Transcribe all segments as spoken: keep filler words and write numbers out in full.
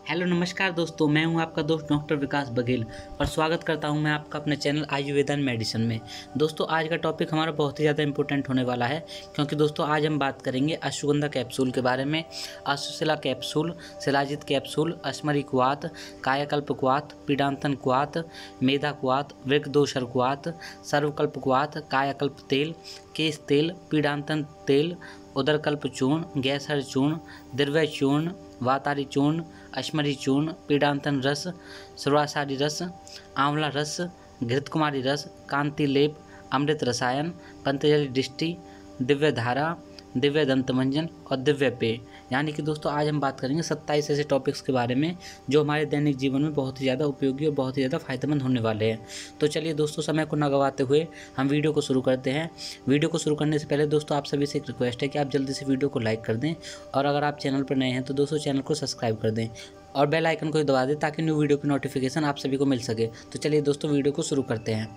Hello नमस्कार दोस्तों, मैं हूं आपका दोस्त डॉक्टर विकास बघेल और स्वागत करता हूं मैं आपका अपने चैनल आयुर्वेद एंड मेडिसिन में। दोस्तों आज का टॉपिक हमारा बहुत ही ज़्यादा इंपॉर्टेंट होने वाला है, क्योंकि दोस्तों आज हम बात करेंगे अश्वगंधा कैप्सूल के बारे में। अश्वशिला कैप्सूल, शिलाजित कैप्सूल, अश्मरी कुआत, कायाकल्प कुआत, पीडांतन कुआत, मेधा कुआत, वृकदोषर कुआत, सर्वकल्प कुआत, कायाकल्प तेल, केश तेल, पीडांतन तेल, उदरकल्प चूर्ण, गैसहर चूर्ण, दिव्य चूर्ण, वातारी चूर्ण, अश्मरी चूर्ण, पीडांतन रस, सुरासारी रस, आंवला रस, घृतकुमारी रस, कांति लेप, अमृत रसायन, पंतजलि दृष्टि, दिव्य धारा, दिव्य दंतमंजन और दिव्य पेय। यानी कि दोस्तों आज हम बात करेंगे सत्ताईस ऐसे टॉपिक्स के बारे में जो हमारे दैनिक जीवन में बहुत ही ज़्यादा उपयोगी और बहुत ही ज़्यादा फायदेमंद होने वाले हैं। तो चलिए दोस्तों, समय को न गवाते हुए हम वीडियो को शुरू करते हैं। वीडियो को शुरू करने से पहले दोस्तों आप सभी से एक रिक्वेस्ट है कि आप जल्दी से वीडियो को लाइक कर दें, और अगर आप चैनल पर नए हैं तो दोस्तों चैनल को सब्सक्राइब कर दें और बेल आइकन को दबा दें ताकि न्यू वीडियो की नोटिफिकेशन आप सभी को मिल सके। तो चलिए दोस्तों वीडियो को शुरू करते हैं।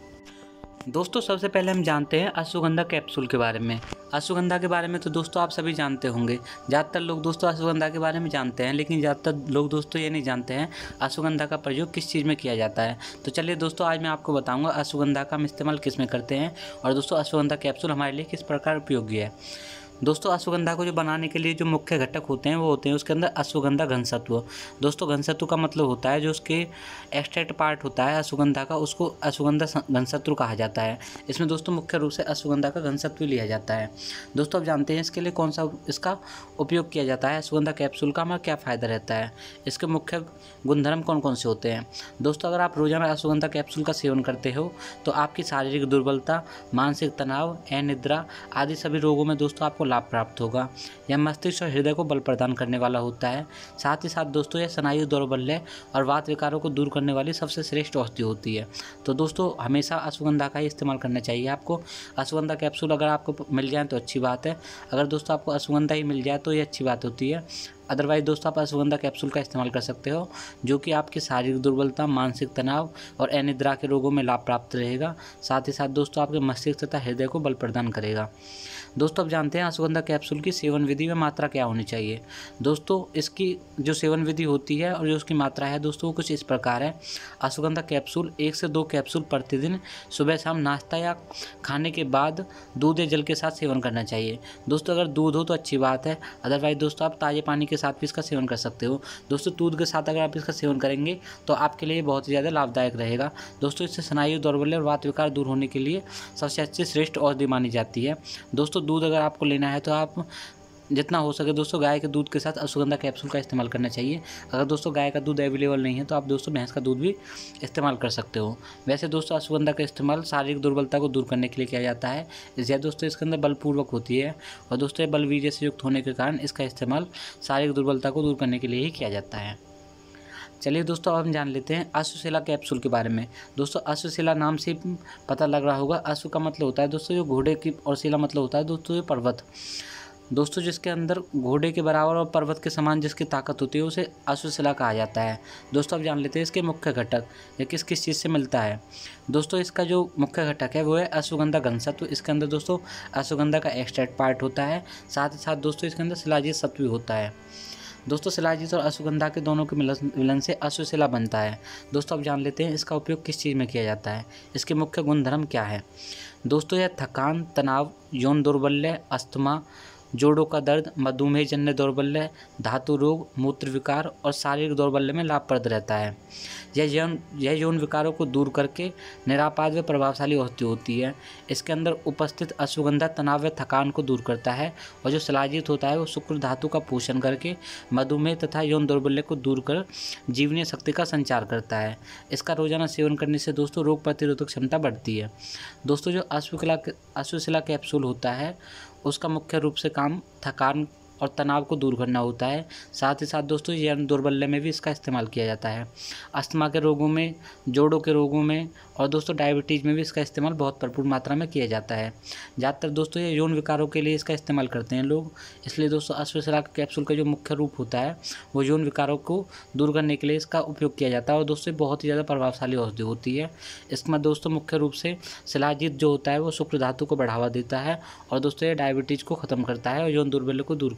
दोस्तों सबसे पहले हम जानते हैं अश्वगंधा कैप्सूल के बारे में। अश्वगंधा के बारे में तो दोस्तों आप सभी जानते होंगे। ज़्यादातर लोग दोस्तों अश्वगंधा के बारे में जानते हैं, लेकिन ज़्यादातर लोग दोस्तों ये नहीं जानते हैं अश्वगंधा का प्रयोग किस चीज़ में किया जाता है। तो चलिए दोस्तों आज मैं आपको बताऊंगा अश्वगंधा का हम इस्तेमाल किस में करते हैं और दोस्तों अश्वगंधा कैप्सूल हमारे लिए किस प्रकार उपयोगी है। दोस्तों अश्वगंधा को जो बनाने के लिए जो मुख्य घटक होते हैं वो होते हैं उसके अंदर अश्वगंधा घनसत्व। दोस्तों घनसत्व का मतलब होता है जो उसके एक्सट्रैक्ट पार्ट होता है अश्वगंधा का, उसको अश्वगंधा घनसत्व कहा जाता है। इसमें दोस्तों मुख्य रूप से अश्वगंधा का घनसत्व लिया जाता है। दोस्तों अब जानते हैं इसके लिए कौन सा इसका उपयोग किया जाता है, अश्वगंधा कैप्सूल का हमारा क्या फ़ायदा रहता है, इसके मुख्य गुणधर्म कौन कौन से होते हैं। दोस्तों अगर आप रोजाना अश्वगंधा कैप्सूल का सेवन करते हो तो आपकी शारीरिक दुर्बलता, मानसिक तनाव, अनिद्रा आदि सभी रोगों में दोस्तों आपको लाभ प्राप्त होगा। यह मस्तिष्क और हृदय को बल प्रदान करने वाला होता है। साथ ही साथ दोस्तों यह स्नायु दौर्बल्य और वात विकारों को दूर करने वाली सबसे श्रेष्ठ औषधि होती है। तो दोस्तों हमेशा अश्वगंधा का ही इस्तेमाल करना चाहिए आपको। अश्वगंधा कैप्सूल अगर आपको मिल जाए तो अच्छी बात है, अगर दोस्तों आपको अश्वगंधा ही मिल जाए तो ये अच्छी बात होती है। अदरवाइज दोस्तों आप अश्वगंधा कैप्सूल का इस्तेमाल कर सकते हो, जो कि आपकी शारीरिक दुर्बलता, मानसिक तनाव और अनिद्रा के रोगों में लाभ प्राप्त रहेगा। साथ ही साथ दोस्तों आपके मस्तिष्क तथा हृदय को बल प्रदान करेगा। दोस्तों अब जानते हैं अश्वगंधा कैप्सूल की सेवन विधि में मात्रा क्या होनी चाहिए। दोस्तों इसकी जो सेवन विधि होती है और जो उसकी मात्रा है दोस्तों वो कुछ इस प्रकार है। अश्वगंधा कैप्सूल एक से दो कैप्सूल प्रतिदिन सुबह शाम नाश्ता या खाने के बाद दूध या जल के साथ सेवन करना चाहिए। दोस्तों अगर दूध हो तो अच्छी बात है, अदरवाइज दोस्तों आप ताज़े पानी के साथ भी इसका सेवन कर सकते हो। दोस्तों दूध के साथ अगर आप इसका सेवन करेंगे तो आपके लिए बहुत ही ज़्यादा लाभदायक रहेगा। दोस्तों इससे स्नायु दौर्बल्य और वात विकार दूर होने के लिए सबसे अच्छी श्रेष्ठ औषधि मानी जाती है। दोस्तों दूध अगर आपको लेना है तो आप जितना हो सके दोस्तों गाय के दूध के साथ अश्वगंधा कैप्सूल का इस्तेमाल करना चाहिए। अगर दोस्तों गाय का दूध अवेलेबल नहीं है तो आप दोस्तों भैंस का दूध भी इस्तेमाल कर सकते हो। वैसे दोस्तों अश्वगंधा का इस्तेमाल शारीरिक दुर्बलता को दूर करने के लिए किया जाता है। इसलिए दोस्तों इसके अंदर बलपूर्वक होती है और दोस्तों ये बलवीर्य से युक्त होने के कारण इसका इस्तेमाल शारीरिक दुर्बलता को दूर करने के लिए ही किया जाता है। चलिए दोस्तों अब हम जान लेते हैं अश्वशिला कैप्सूल के बारे में। दोस्तों अश्वशिला नाम से पता लग रहा होगा, अश्व का मतलब होता है दोस्तों जो घोड़े की और शिला मतलब होता है दोस्तों ये पर्वत। दोस्तों जिसके अंदर घोड़े के बराबर और पर्वत के समान जिसकी ताकत होती है उसे अश्वशिला कहा जाता है। दोस्तों अब जान लेते हैं इसके मुख्य घटक, ये किस किस चीज़ से मिलता है। दोस्तों इसका जो मुख्य घटक है वो है अश्वगंधा घनसत्व। इसके अंदर दोस्तों अश्वगंधा का एक्सट्रैक्ट पार्ट होता है। साथ ही साथ दोस्तों इसके अंदर शिलाजित सत्व भी होता है। दोस्तों शिलाजित और अश्वगंधा के दोनों के मिलन से अश्वशिला बनता है। दोस्तों अब जान लेते हैं इसका उपयोग किस चीज़ में किया जाता है, इसके मुख्य गुणधर्म क्या है। दोस्तों यह थकान, तनाव, यौन दौर्बल्य, अस्थमा, जोड़ों का दर्द, मधुमेह जन्य दौर्बल्य, धातु रोग, मूत्र विकार और शारीरिक दौर्बल्य में लाभप्रद रहता है। यह यौन यह यौन विकारों को दूर करके निरापाद व प्रभावशाली औषधि होती है। इसके अंदर उपस्थित अश्वगंधा तनाव व थकान को दूर करता है और जो शिलाजित होता है वो शुक्र धातु का पोषण करके मधुमेह तथा यौन दौर्बल्य को दूर कर जीवनीय शक्ति का संचार करता है। इसका रोजाना सेवन करने से दोस्तों रोग प्रतिरोधक क्षमता बढ़ती है। दोस्तों जो अश्वशिला अश्वशिला कैप्सूल होता है उसका मुख्य रूप से काम थकान और तनाव को दूर करना होता है। साथ ही साथ दोस्तों यौन दौर्बल्य में भी इसका इस्तेमाल किया जाता है। अस्थमा के रोगों में, जोड़ों के रोगों में और दोस्तों डायबिटीज़ में भी इसका इस्तेमाल बहुत भरपूर मात्रा में किया जाता है। ज़्यादातर दोस्तों ये यौन विकारों के लिए इसका इस्तेमाल करते हैं लोग। इसलिए दोस्तों अश्वशिला कैप्सूल का जो मुख्य रूप होता है वो यौन विकारों को दूर करने के लिए इसका उपयोग किया जाता है और दोस्तों बहुत ही ज़्यादा प्रभावशाली औषधि होती है। इसमें दोस्तों मुख्य रूप से शिलाजित जो होता है वो शुक्र धातु को बढ़ावा देता है और दोस्तों ये डायबिटीज़ को ख़त्म करता है और यौन दौर्बल्य को दूर करता है।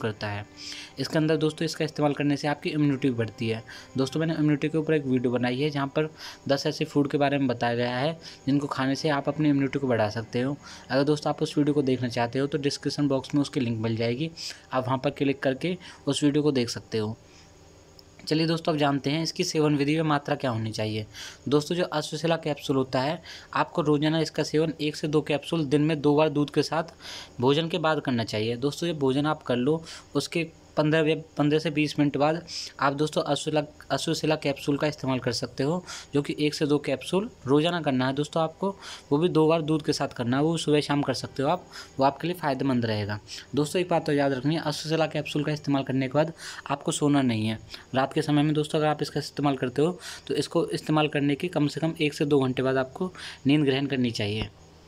करता है। इसके अंदर दोस्तों इसका इस्तेमाल करने से आपकी इम्यूनिटी बढ़ती है। दोस्तों मैंने इम्यूनिटी के ऊपर एक वीडियो बनाई है जहाँ पर दस ऐसे फूड के बारे में बताया गया है जिनको खाने से आप अपनी इम्यूनिटी को बढ़ा सकते हो। अगर दोस्तों आप उस वीडियो को देखना चाहते हो तो डिस्क्रिप्शन बॉक्स में उसकी लिंक मिल जाएगी, आप वहाँ पर क्लिक करके उस वीडियो को देख सकते हो। चलिए दोस्तों अब जानते हैं इसकी सेवन विधि में मात्रा क्या होनी चाहिए। दोस्तों जो अश्वशिला कैप्सूल होता है आपको रोजाना इसका सेवन एक से दो कैप्सूल दिन में दो बार दूध के साथ भोजन के बाद करना चाहिए। दोस्तों जब भोजन आप कर लो उसके पंद्रह या पंद्रह से बीस मिनट बाद आप दोस्तों अश्वशिला अश्वशिला कैप्सूल का इस्तेमाल कर सकते हो, जो कि एक से दो कैप्सूल रोजाना करना है दोस्तों आपको, वो भी दो बार दूध के साथ करना है, वो सुबह शाम कर सकते हो आप, वो आपके लिए फ़ायदेमंद रहेगा। दोस्तों एक बात तो याद रखनी है, अश्वशिला कैप्सूल का इस्तेमाल करने के बाद आपको सोना नहीं है रात के समय में। दोस्तों अगर आप इसका इस्तेमाल करते हो तो इसको इस्तेमाल करने के कम से कम एक से दो घंटे बाद आपको नींद ग्रहण करनी चाहिए।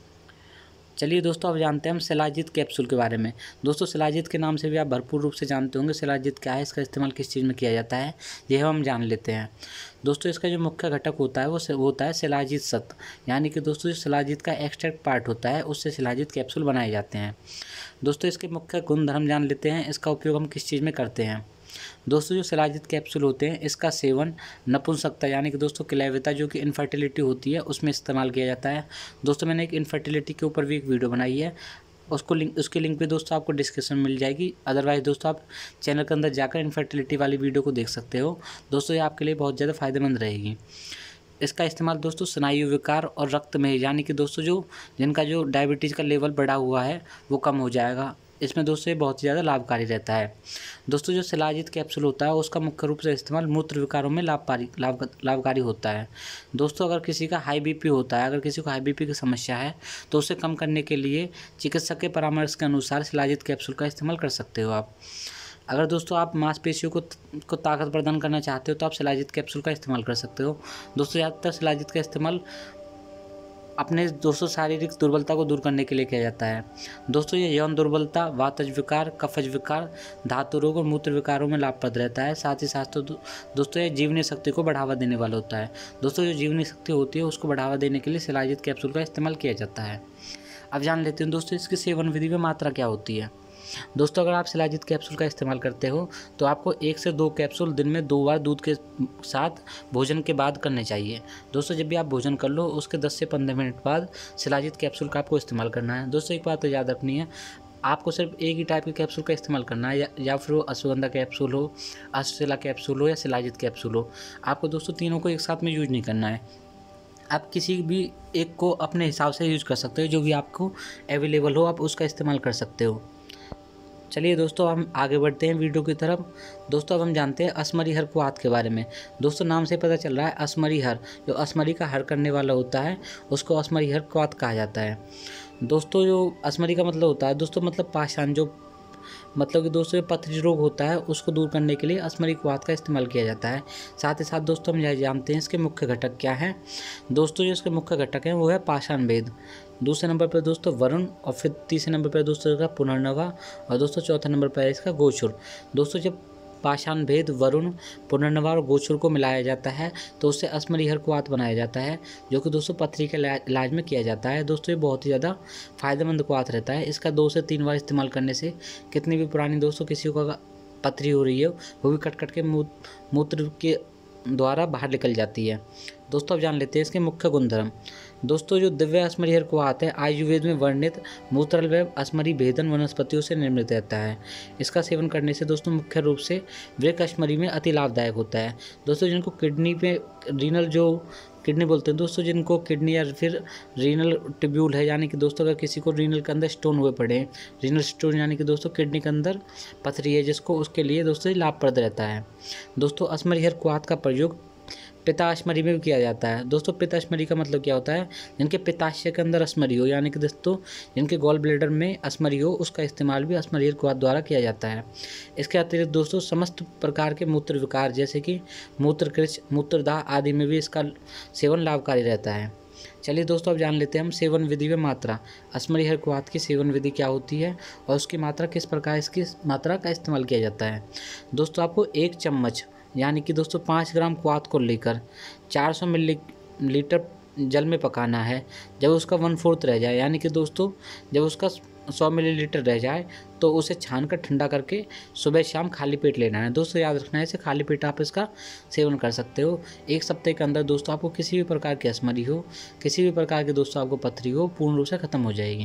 चलिए दोस्तों अब जानते हैं हम शिलाजीत कैप्सूल के बारे में। दोस्तों शिलाजीत के नाम से भी आप भरपूर रूप से जानते होंगे शिलाजीत क्या है, इसका इस्तेमाल किस चीज़ में किया जाता है, यह हम जान लेते हैं। दोस्तों इसका जो मुख्य घटक होता है वो होता है शिलाजीत सत्व, यानी कि दोस्तों जो शिलाजीत का एक्सट्रैक्ट पार्ट होता है उससे शिलाजीत कैप्सूल बनाए जाते हैं। दोस्तों इसके मुख्य गुण धर्म जान लेते हैं, इसका उपयोग हम किस चीज़ में करते हैं। दोस्तों जो शिलाजीत कैप्सूल होते हैं इसका सेवन नपुंसकता यानी कि दोस्तों क्लैविता जो कि इनफर्टिलिटी होती है उसमें इस्तेमाल किया जाता है। दोस्तों मैंने एक इनफर्टिलिटी के ऊपर भी एक वीडियो बनाई है, उसको लिंक उसकी लिंक भी दोस्तों आपको डिस्क्रिप्शन में मिल जाएगी। अदरवाइज़ दोस्तों आप चैनल के अंदर जाकर इनफर्टिलिटी वाली वीडियो को देख सकते हो। दोस्तों ये आपके लिए बहुत ज़्यादा फायदेमंद रहेगी। इसका इस्तेमाल दोस्तों स्नायु विकार और रक्त में यानी कि दोस्तों जो जिनका जो डायबिटीज़ का लेवल बढ़ा हुआ है वो कम हो जाएगा, इसमें दोस्तों ये बहुत ज़्यादा लाभकारी रहता है। दोस्तों जो शिलाजीत कैप्सूल होता है उसका मुख्य रूप से इस्तेमाल मूत्र विकारों में लाभकारी लाभ लाभकारी होता है। दोस्तों अगर किसी का हाई बीपी होता है, अगर किसी को हाई बीपी की समस्या है तो उसे कम करने के लिए चिकित्सक के परामर्श के अनुसार शिलाजीत कैप्सूल का इस्तेमाल कर सकते हो आप। अगर दोस्तों आप मांसपेशियों को को ताकत प्रदान करना चाहते हो तो आप शिलाजीत कैप्सूल का इस्तेमाल कर सकते हो। दोस्तों ज़्यादातर शिलाजीत का इस्तेमाल अपने दोस्तों शारीरिक दुर्बलता को दूर करने के लिए किया जाता है। दोस्तों ये यौन दुर्बलता, वातज विकार, कफज विकार, धातु रोग और मूत्र विकारों में लाभप्रद रहता है। साथ ही साथ तो दोस्तों ये जीवनी शक्ति को बढ़ावा देने वाला होता है। दोस्तों जो जीवनी शक्ति होती है उसको बढ़ावा देने के लिए शिलाजीत कैप्सूल का इस्तेमाल किया जाता है। अब जान लेते हैं दोस्तों इसकी सेवन विधि में मात्रा क्या होती है। दोस्तों अगर आप शिलाजीत कैप्सूल का इस्तेमाल करते हो तो आपको एक से दो कैप्सूल दिन में दो बार दूध के साथ भोजन के बाद करने चाहिए। दोस्तों जब भी आप भोजन कर लो उसके दस से पंद्रह मिनट बाद शिलाजीत कैप्सूल का आपको इस्तेमाल करना है। दोस्तों एक बात तो याद रखनी है, आपको सिर्फ एक ही टाइप के कैप्सूल का इस्तेमाल करना है, या, या फिर वो अश्वगंधा कैप्सूल हो, अश्वशिला कैप्सूल हो या शिलाजीत कैप्सूल हो। आपको दोस्तों तीनों को एक साथ में यूज नहीं करना है, आप किसी भी एक को अपने हिसाब से यूज कर सकते हो, जो भी आपको अवेलेबल हो आप उसका इस्तेमाल कर सकते हो। चलिए दोस्तों हम आगे बढ़ते हैं वीडियो की तरफ। दोस्तों अब हम जानते हैं असमरी कुआथ के बारे में। दोस्तों नाम से पता चल रहा है असमरी हर, जो असमरी का हर करने वाला होता है उसको असमरी कुआथ कहा जाता है। दोस्तों जो असमरी का मतलब होता है दोस्तों मतलब पाषाण, जो मतलब कि दोस्तों ये पथरी रोग होता है उसको दूर करने के लिए असमरी कुआथ का इस्तेमाल किया जाता है। साथ ही साथ दोस्तों हम यह जानते हैं इसके मुख्य घटक क्या हैं। दोस्तों जो इसके मुख्य घटक हैं वो है पाषाण भेद, दूसरे नंबर पर दोस्तों वरुण, और फिर तीसरे नंबर पर दोस्तों इसका पुनर्नवा, और दोस्तों चौथे नंबर पर इसका गोचुर। दोस्तों जब पाषाण भेद, वरुण, पुनर्नवा और गोचुर को मिलाया जाता है तो उससे असमरी कुआथ बनाया जाता है, जो कि दोस्तों पथरी के इलाज में किया जाता है। दोस्तों ये बहुत ही ज़्यादा फायदेमंद कुआथ रहता है। इसका दो से तीन बार इस्तेमाल करने से कितनी भी पुरानी दोस्तों किसी को पथरी हो रही है वो भी कट कट के मूत्र के द्वारा बाहर निकल जाती है। दोस्तों अब जान लेते हैं इसके मुख्य गुणधर्म। दोस्तों जो दिव्य असमरी कुआथ है आयुर्वेद में वर्णित मूत्रल असमरी भेदन वनस्पतियों से निर्मित रहता है। इसका सेवन करने से दोस्तों मुख्य रूप से वृक्क असमरी में अति लाभदायक होता है। दोस्तों जिनको किडनी पे रीनल जो किडनी बोलते हैं दोस्तों, जिनको किडनी या फिर रीनल ट्यूब्यूल है, यानी कि दोस्तों अगर किसी को रीनल के अंदर स्टोन हुए पड़े, रीनल स्टोन यानी कि दोस्तों किडनी के अंदर पथरी है जिसको, उसके लिए दोस्तों लाभप्रद रहता है। दोस्तों असमरी कुआथ का प्रयोग पित्ताशमरी में भी किया जाता है। दोस्तों पित्ताशमरी का मतलब क्या होता है, जिनके पित्ताशय के अंदर असमरी हो, यानी कि दोस्तों जिनके गॉल ब्लैडर में असमरी हो, उसका इस्तेमाल भी असमरी कुआथ द्वारा किया जाता है। इसके अतिरिक्त दोस्तों समस्त प्रकार के मूत्र विकार जैसे कि मूत्रकृच, मूत्रदाह आदि में भी इसका सेवन लाभकारी रहता है। चलिए दोस्तों अब जान लेते हैं हम सेवन विधि में मात्रा। असमरी कुआथ की सेवन विधि क्या होती है और उसकी मात्रा किस प्रकार इसकी मात्रा का इस्तेमाल किया जाता है। दोस्तों आपको एक चम्मच यानी कि दोस्तों पाँच ग्राम कुआथ को लेकर चार सौ मिलीलीटर जल में पकाना है। जब उसका वन फोर्थ रह जाए, यानी कि दोस्तों जब उसका सौ मिलीलीटर रह जाए तो उसे छान कर ठंडा करके सुबह शाम खाली पेट लेना है। दोस्तों याद रखना है, इसे खाली पेट आप इसका सेवन कर सकते हो। एक सप्ताह के अंदर दोस्तों आपको किसी भी प्रकार की अस्मरी हो, किसी भी प्रकार की दोस्तों आपको पथरी हो, पूर्ण रूप से खत्म हो जाएगी।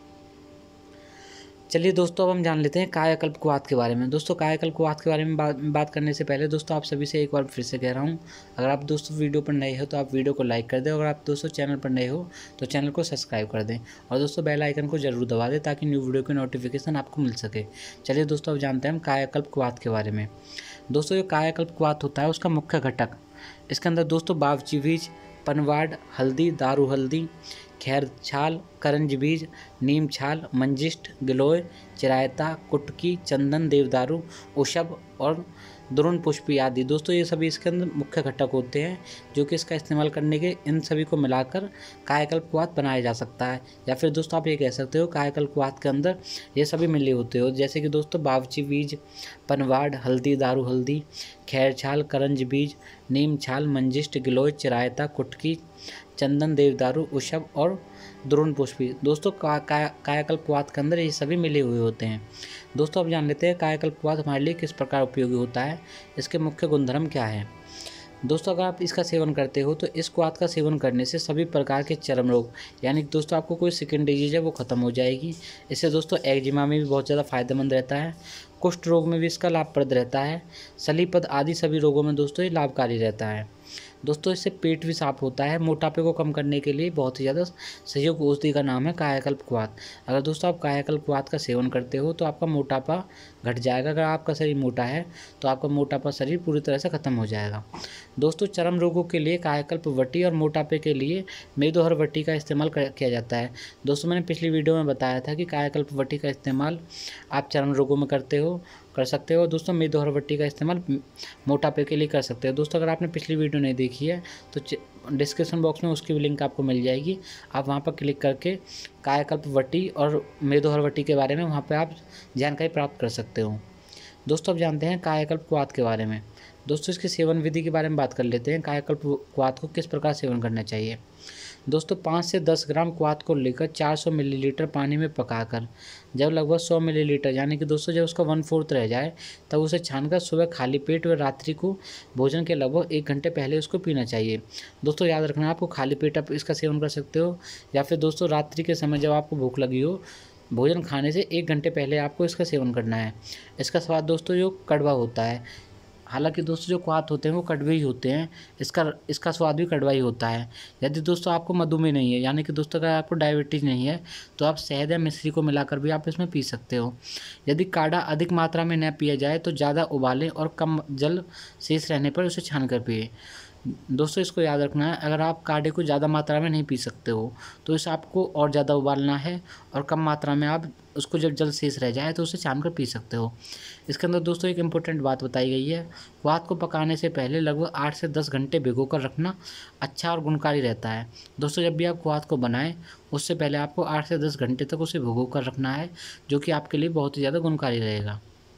चलिए दोस्तों, अब हम जान लेते हैं कायाकल्प कुवात के बारे में। दोस्तों कायाकल्प कुवात के बारे में बात बात करने से पहले दोस्तों आप सभी से एक बार फिर से कह रहा हूं, अगर आप दोस्तों वीडियो पर नए हो तो आप वीडियो को लाइक कर दें, अगर आप दोस्तों चैनल पर नए हो तो चैनल को सब्सक्राइब कर दें और दोस्तों बेल आइकन को जरूर दबा दें ताकि न्यू वीडियो की नोटिफिकेशन आपको मिल सके। चलिए दोस्तों, अब जानते हैं हम कायाकल्प कुवात के बारे में। दोस्तों जो कायाकल्प कुवात होता है उसका मुख्य घटक, इसके अंदर दोस्तों बावची बीज, पनवाड़, हल्दी, दारू हल्दी, खैर छाल, करंज बीज, नीम छाल, मंजिष्ठ, गिलोय, चिरायता, कुटकी, चंदन, देवदारू, उशब और द्रोण पुष्पी आदि दोस्तों ये सभी इसके अंदर मुख्य घटक होते हैं, जो कि इसका इस्तेमाल करने के इन सभी को मिलाकर कायाकल्प कुवात बनाया जा सकता है। या फिर दोस्तों आप ये कह सकते हो कायाकल्प कुवात के अंदर ये सभी मिले होते हो, जैसे कि दोस्तों बावची बीज, पनवाड़, हल्दी, दारू हल्दी, खैर छाल, करंज बीज, नीम छाल, मंजिष्ठ, गिलोय, चिरायता, कुटकी, चंदन, देवदारू, उशब और द्रोण पुष्पी दोस्तों का, का, कायाकल्प कुवात के अंदर ये सभी मिले हुए होते हैं। दोस्तों अब जान लेते हैं कायाकल्प कुवात हमारे लिए किस प्रकार उपयोगी होता है, इसके मुख्य गुणधर्म क्या है। दोस्तों अगर आप इसका सेवन करते हो तो इस कुवात का सेवन करने से सभी प्रकार के चर्म रोग, यानी दोस्तों आपको कोई स्किन डिजीज है वो खत्म हो जाएगी। इससे दोस्तों एक्जिमा में भी बहुत ज़्यादा फायदेमंद रहता है, कुष्ठ रोग में भी इसका लाभप्रद रहता है, सलीपद आदि सभी रोगों में दोस्तों ये लाभकारी रहता है। दोस्तों इससे पेट भी साफ होता है, मोटापे को कम करने के लिए बहुत ही ज़्यादा सहयोग औषधि का नाम है कायाकल्प कुवात। अगर दोस्तों आप कायाकल्प कुवात का सेवन करते हो तो आपका मोटापा घट जाएगा। अगर आपका शरीर मोटा है तो आपका मोटापा शरीर पूरी तरह से खत्म हो जाएगा। दोस्तों चर्म रोगों के लिए कायाकल्प वटी और मोटापे के लिए मेदोहर वटी का इस्तेमाल किया जाता है। दोस्तों मैंने पिछली वीडियो में बताया था कि कायाकल्प वटी का इस्तेमाल आप चर्म रोगों में करते हो कर सकते हो। दोस्तों मेदोहर वटी का इस्तेमाल मोटापे के लिए कर सकते हो। दोस्तों अगर आपने पिछली वीडियो नहीं देखी है तो डिस्क्रिप्शन बॉक्स में उसकी भी लिंक आपको मिल जाएगी, आप वहां पर क्लिक करके कायाकल्प वटी और मेदोहर वटी के बारे में वहां पर आप जानकारी प्राप्त कर सकते हो। दोस्तों अब जानते हैं कायाकल्प कुवात के बारे में। दोस्तों इसके सेवन विधि के बारे में बात कर लेते हैं। कायाकल्प कुवात को किस प्रकार सेवन करना चाहिए। दोस्तों पाँच से दस ग्राम कुवात को लेकर चार सौ मिलीलीटर पानी में पकाकर जब लगभग सौ मिलीलीटर यानी कि दोस्तों जब उसका वन फोर्थ रह जाए तब उसे छानकर सुबह खाली पेट व रात्रि को भोजन के लगभग एक घंटे पहले उसको पीना चाहिए। दोस्तों याद रखना आपको खाली पेट आप इसका सेवन कर सकते हो या फिर दोस्तों रात्रि के समय जब आपको भूख लगी हो, भोजन खाने से एक घंटे पहले आपको इसका सेवन करना है। इसका स्वाद दोस्तों जो कड़वा होता है, हालांकि दोस्तों जो कुवात होते हैं वो कड़वे ही होते हैं, इसका इसका स्वाद भी कड़वा ही होता है। यदि दोस्तों आपको मधुमेह नहीं है, यानी कि दोस्तों अगर आपको डायबिटीज़ नहीं है तो आप शहद या मिश्री को मिलाकर भी आप इसमें पी सकते हो। यदि काढ़ा अधिक मात्रा में न पिया जाए तो ज़्यादा उबालें और कम जल शेष रहने पर उसे छान कर पिए। दोस्तों इसको याद रखना है, अगर आप काढ़े को ज़्यादा मात्रा में नहीं पी सकते हो तो इसे आपको और ज़्यादा उबालना है और कम मात्रा में आप उसको जब जल शेष रह जाए तो उसे छान कर पी सकते हो। इसके अंदर दोस्तों एक इम्पोर्टेंट बात बताई गई है, कुवात को पकाने से पहले लगभग आठ से दस घंटे भिगो कर रखना अच्छा और गुणकारी रहता है। दोस्तों जब भी आप कुवात को बनाएं उससे पहले आपको आठ से दस घंटे तक उसे भिगो कर रखना है, जो कि आपके लिए बहुत ही ज़्यादा गुणकारी रहेगा।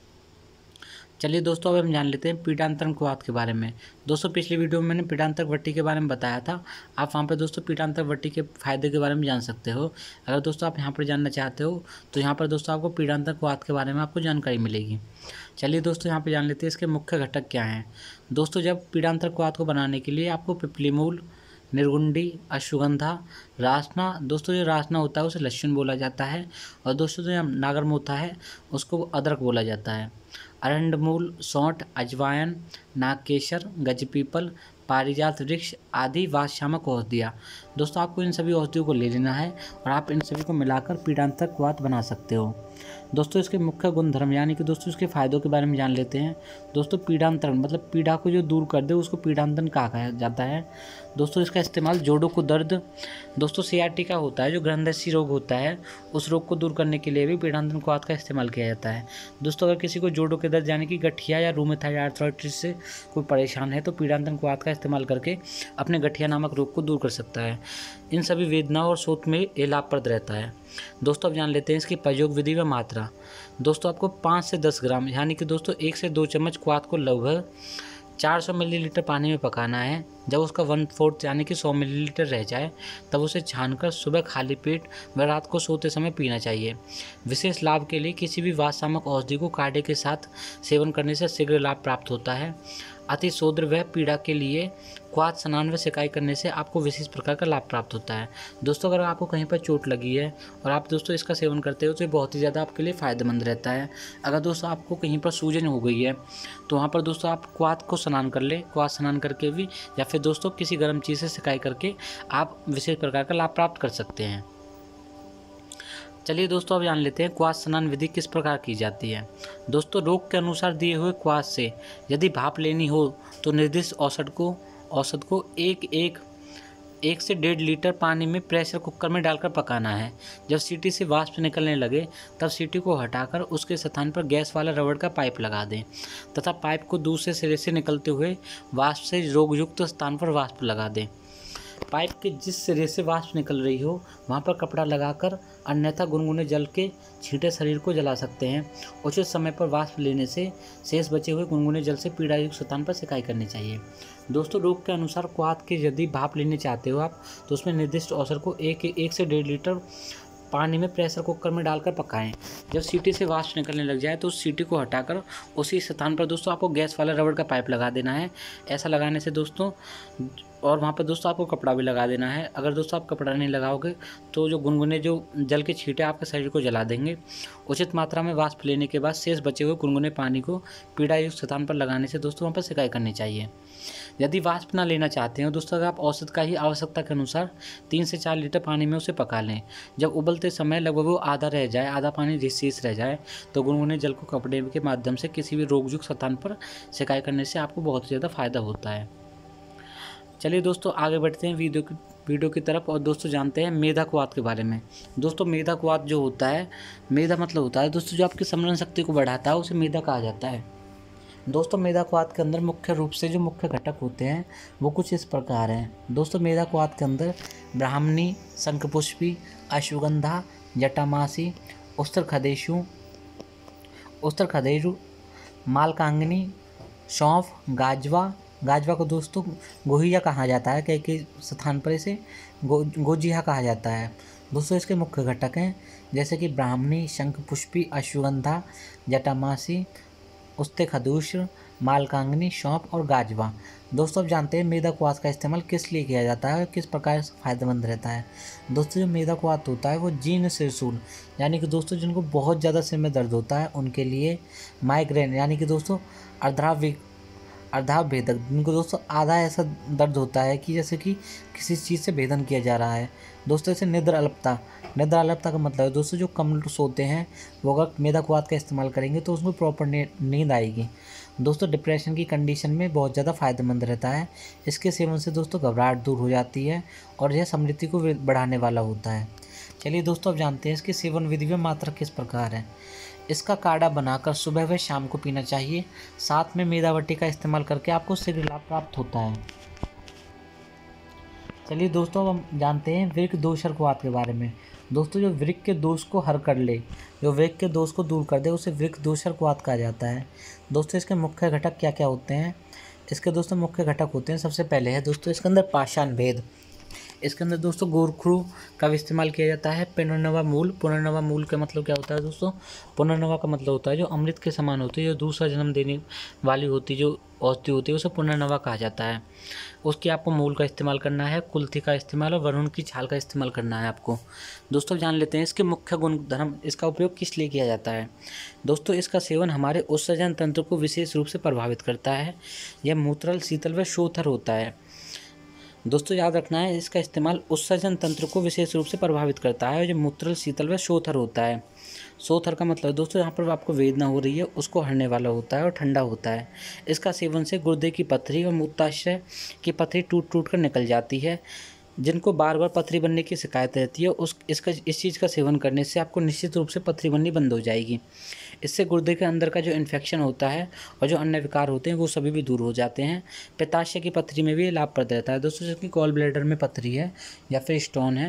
चलिए दोस्तों अब हम जान लेते हैं पीडांतरण कुवात के बारे में। दोस्तों पिछली वीडियो में मैंने पीडांतक वट्टी के बारे में बताया था, आप वहाँ पर दोस्तों पीडांतक वट्टी के फायदे के बारे में जान सकते हो। अगर दोस्तों आप यहाँ पर जानना चाहते हो तो यहाँ पर दोस्तों आपको पीडांतक कुवात के बारे में आपको जानकारी मिलेगी। चलिए दोस्तों यहाँ पर जान लेते हैं इसके मुख्य घटक क्या हैं। दोस्तों जब पीडांतक कुवात को बनाने के लिए आपको पिपली मूल, निर्गुंडी, अश्वगंधा, रासना, दोस्तों जो रासना होता है उसे लहसुन बोला जाता है और दोस्तों जो नागरमोथा है उसको अदरक बोला जाता है। अरंडमूल, सौंठ, अजवायन, नागकेसर, गजपीपल, पारिजात वृक्ष आदि वातशामक औषधियाँ। दोस्तों आपको इन सभी औषधियों को ले लेना है और आप इन सभी को मिलाकर पीडांतक कुवात बना सकते हो। दोस्तों इसके मुख्य गुणधर्म यानी कि दोस्तों इसके फायदों के बारे में जान लेते हैं। दोस्तों पीडांतरण मतलब पीड़ा को जो दूर कर दे उसको पीडांतरण कहा जाता है। दोस्तों इसका इस्तेमाल जोड़ों को दर्द, दोस्तों सियाटिका होता है जो ग्रंथदशी रोग होता है उस रोग को दूर करने के लिए भी पीडांतरण कुवात का इस्तेमाल किया जाता है। दोस्तों अगर किसी को जोड़ों के दर्द यानी कि गठिया या रूमेटॉइड आर्थराइटिस से कोई परेशान है तो पीडांतरण कुवात का इस्तेमाल करके अपने गठिया नामक रोग को दूर कर सकता है। इन सभी वेदनाओं और शोथ में ये लाभप्रद रहता है। दोस्तों अब जान लेते हैं इसकी प्रयोग विधि व मात्रा। दोस्तों आपको पाँच से दस ग्राम यानी कि दोस्तों एक से दो चम्मच कुवात को लगभग चार सौ मिलीलीटर पानी में पकाना है। जब उसका वन फोर्थ यानी कि सौ मिलीलीटर रह जाए तब उसे छानकर सुबह खाली पेट व रात को सोते समय पीना चाहिए। विशेष लाभ के लिए किसी भी वातशामक औषधि को काढ़े के साथ सेवन करने से शीघ्र लाभ प्राप्त होता है। अति शोध व पीड़ा के लिए क्वाथ स्नान व सिकाई करने से आपको विशेष प्रकार का लाभ प्राप्त होता है। दोस्तों, अगर आपको कहीं पर चोट लगी है और आप दोस्तों इसका सेवन करते हो तो ये बहुत ही ज़्यादा आपके लिए फ़ायदेमंद रहता है। अगर दोस्तों आपको कहीं पर सूजन हो गई है तो वहाँ पर दोस्तों आप क्वाथ को स्नान कर ले, क्वाथ स्नान करके भी या फिर दोस्तों किसी गर्म चीज़ से सिकाई करके आप विशेष प्रकार का लाभ प्राप्त कर सकते हैं। चलिए दोस्तों, अब जान लेते हैं क्वाथ स्नान विधि किस प्रकार की जाती है। दोस्तों, रोग के अनुसार दिए हुए क्वाथ से यदि भाप लेनी हो तो निर्दिष्ट औसत को औसत को एक एक एक से डेढ़ लीटर पानी में प्रेशर कुकर में डालकर पकाना है। जब सीटी से वाष्प निकलने लगे तब सीटी को हटाकर उसके स्थान पर गैस वाला रबड़ का पाइप लगा दें तथा पाइप को दूसरे सिरे से निकलते हुए वाष्प से रोगयुक्त स्थान पर वाष्प लगा दें। पाइप के जिस सिरे से वाष्प निकल रही हो वहाँ पर कपड़ा लगाकर, अन्यथा गुनगुने जल के छींटे शरीर को जला सकते हैं। उचित समय पर वाष्प लेने से शेष बचे हुए गुनगुने जल से पीड़ायुक्त स्थान पर सिकाई करनी चाहिए। दोस्तों, रोग के अनुसार क्वाथ के यदि भाप लेने चाहते हो आप तो उसमें निर्दिष्ट औसत को एक एक से डेढ़ लीटर पानी में प्रेशर कुकर में डालकर पकाएं। जब सीटी से वाष्प निकलने लग जाए तो उस सीटी को हटाकर उसी स्थान पर दोस्तों आपको गैस वाला रबड़ का पाइप लगा देना है। ऐसा लगाने से दोस्तों, और वहाँ पर दोस्तों आपको कपड़ा भी लगा देना है। अगर दोस्तों आप कपड़ा नहीं लगाओगे तो जो गुनगुने जो जल के छींटे आपके शरीर को जला देंगे। उचित मात्रा में वाष्प लेने के बाद शेष बचे हुए गुनगुने पानी को पीड़ायुक्त स्थान पर लगाने से दोस्तों वहाँ पर सिकाई करनी चाहिए। यदि वाष्प ना लेना चाहते हैं दोस्तों, अगर आप औसत का ही आवश्यकता के अनुसार तीन से चार लीटर पानी में उसे पका लें। जब उबलते समय लगभग वो आधा रह जाए, आधा पानी शेष रह जाए तो गुनगुने जल को कपड़े के माध्यम से किसी भी रोगयुक्त स्थान पर सिकाई करने से आपको बहुत ही ज़्यादा फायदा होता है। चलिए दोस्तों, आगे बढ़ते हैं वीडियो की वीडियो की तरफ और दोस्तों जानते हैं मेधा क्वाथ के बारे में। दोस्तों, मेधा क्वाथ जो होता है, मेधा मतलब होता है दोस्तों जो आपकी स्मरण शक्ति को बढ़ाता है, उसे मेधा कहा जाता है। दोस्तों, मेधा क्वाथ के अंदर मुख्य रूप से जो मुख्य घटक होते हैं वो कुछ इस प्रकार हैं। दोस्तों, मेधा क्वाथ के अंदर ब्राह्मणी, शंखपुष्पी, अश्वगंधा, जटामासी, उस्त्रखदेशु उस्त्रखदेशु मालकांगनी, सौंफ, गाजवा गाजवा को दोस्तों गोहिया कहा जाता है, कई कई स्थान पर इसे गो गोजिया कहा जाता है। दोस्तों, इसके मुख्य घटक हैं जैसे कि ब्राह्मणी, शंखपुष्पी, अश्वगंधा, जटामासी, उस्त्रखदेश, मालकांगनी, सौंफ और गाजवा। दोस्तों, अब जानते हैं मेधा क्वाथ का इस्तेमाल किस लिए किया जाता है और किस प्रकार से फ़ायदेमंद रहता है। दोस्तों, जो मेधा क्वाथ होता है वो जीर्ण शिरशूल यानी कि दोस्तों जिनको बहुत ज़्यादा सिर में दर्द होता है उनके लिए, माइग्रेन यानी कि दोस्तों अर्धाविक अर्धाभेदक जिनको दोस्तों आधा ऐसा दर्द होता है कि जैसे कि किसी चीज़ से भेदन किया जा रहा है। दोस्तों, इसे निद्रा अल्पता निद्रा अल्पता का मतलब है दोस्तों जो कम सोते हैं वो अगर मेधा क्वाथ का इस्तेमाल करेंगे तो उसमें प्रॉपर नींद आएगी। दोस्तों, डिप्रेशन की कंडीशन में बहुत ज़्यादा फ़ायदेमंद रहता है। इसके सेवन से दोस्तों घबराहट दूर हो जाती है और यह स्मृति को बढ़ाने वाला होता है। चलिए दोस्तों, अब जानते हैं इसकी सेवन विधि व मात्रा किस प्रकार है। इसका काढ़ा बनाकर सुबह व शाम को पीना चाहिए। साथ में मेधावटी का इस्तेमाल करके आपको शीघ्र लाभ प्राप्त होता है। चलिए दोस्तों, अब हम जानते हैं वृक्क दोषर क्वाथ के बारे में। दोस्तों, जो वृक्क के दोष को हर कर ले, जो वृक्क के दोष को दूर कर दे, उसे वृक्क दोषर क्वाथ कहा जाता है। दोस्तों, इसके मुख्य घटक क्या क्या होते हैं। इसके दोस्तों मुख्य घटक होते हैं, सबसे पहले है दोस्तों इसके अंदर पाषाण भेद। इसके अंदर दोस्तों गोरखरू का भी इस्तेमाल किया जाता है। पुनर्नवा मूल पुनर्नवा मूल का मतलब क्या होता है दोस्तों, पुनर्नवा का मतलब होता है जो अमृत के समान होती है, जो दूसरा जन्म देने वाली होती है, जो औषधि होती है उसे पुनर्नवा कहा जाता है। उसकी आपको मूल का इस्तेमाल करना है, कुल्थी का इस्तेमाल और वरुण की छाल का इस्तेमाल करना है आपको। दोस्तों, जान लेते हैं इसके मुख्य गुण धर्म, इसका उपयोग किस लिए किया जाता है। दोस्तों, इसका सेवन हमारे उत्सर्जन तंत्र को विशेष रूप से प्रभावित करता है। यह मूत्रल, शीतल व शोथर होता है। दोस्तों, याद रखना है इसका इस्तेमाल उत्सर्जन तंत्र को विशेष रूप से प्रभावित करता है और जो मूत्रल, शीतल व शोथर होता है। शोथर का मतलब दोस्तों यहाँ पर आपको वेदना हो रही है उसको हरने वाला होता है और ठंडा होता है। इसका सेवन से गुर्दे की पथरी और मूत्राशय की पथरी टूट टूट कर निकल जाती है। जिनको बार बार पथरी बनने की शिकायत रहती है उस इसका इस चीज़ का सेवन करने से आपको निश्चित रूप से पथरी बननी बंद हो जाएगी। इससे गुर्दे के अंदर का जो इन्फेक्शन होता है और जो अन्य विकार होते हैं वो सभी भी दूर हो जाते हैं। पित्ताशय की पथरी में भी लाभप्रद रहता है। दोस्तों, जिसकी गॉल ब्लैडर में पथरी है या फिर स्टोन है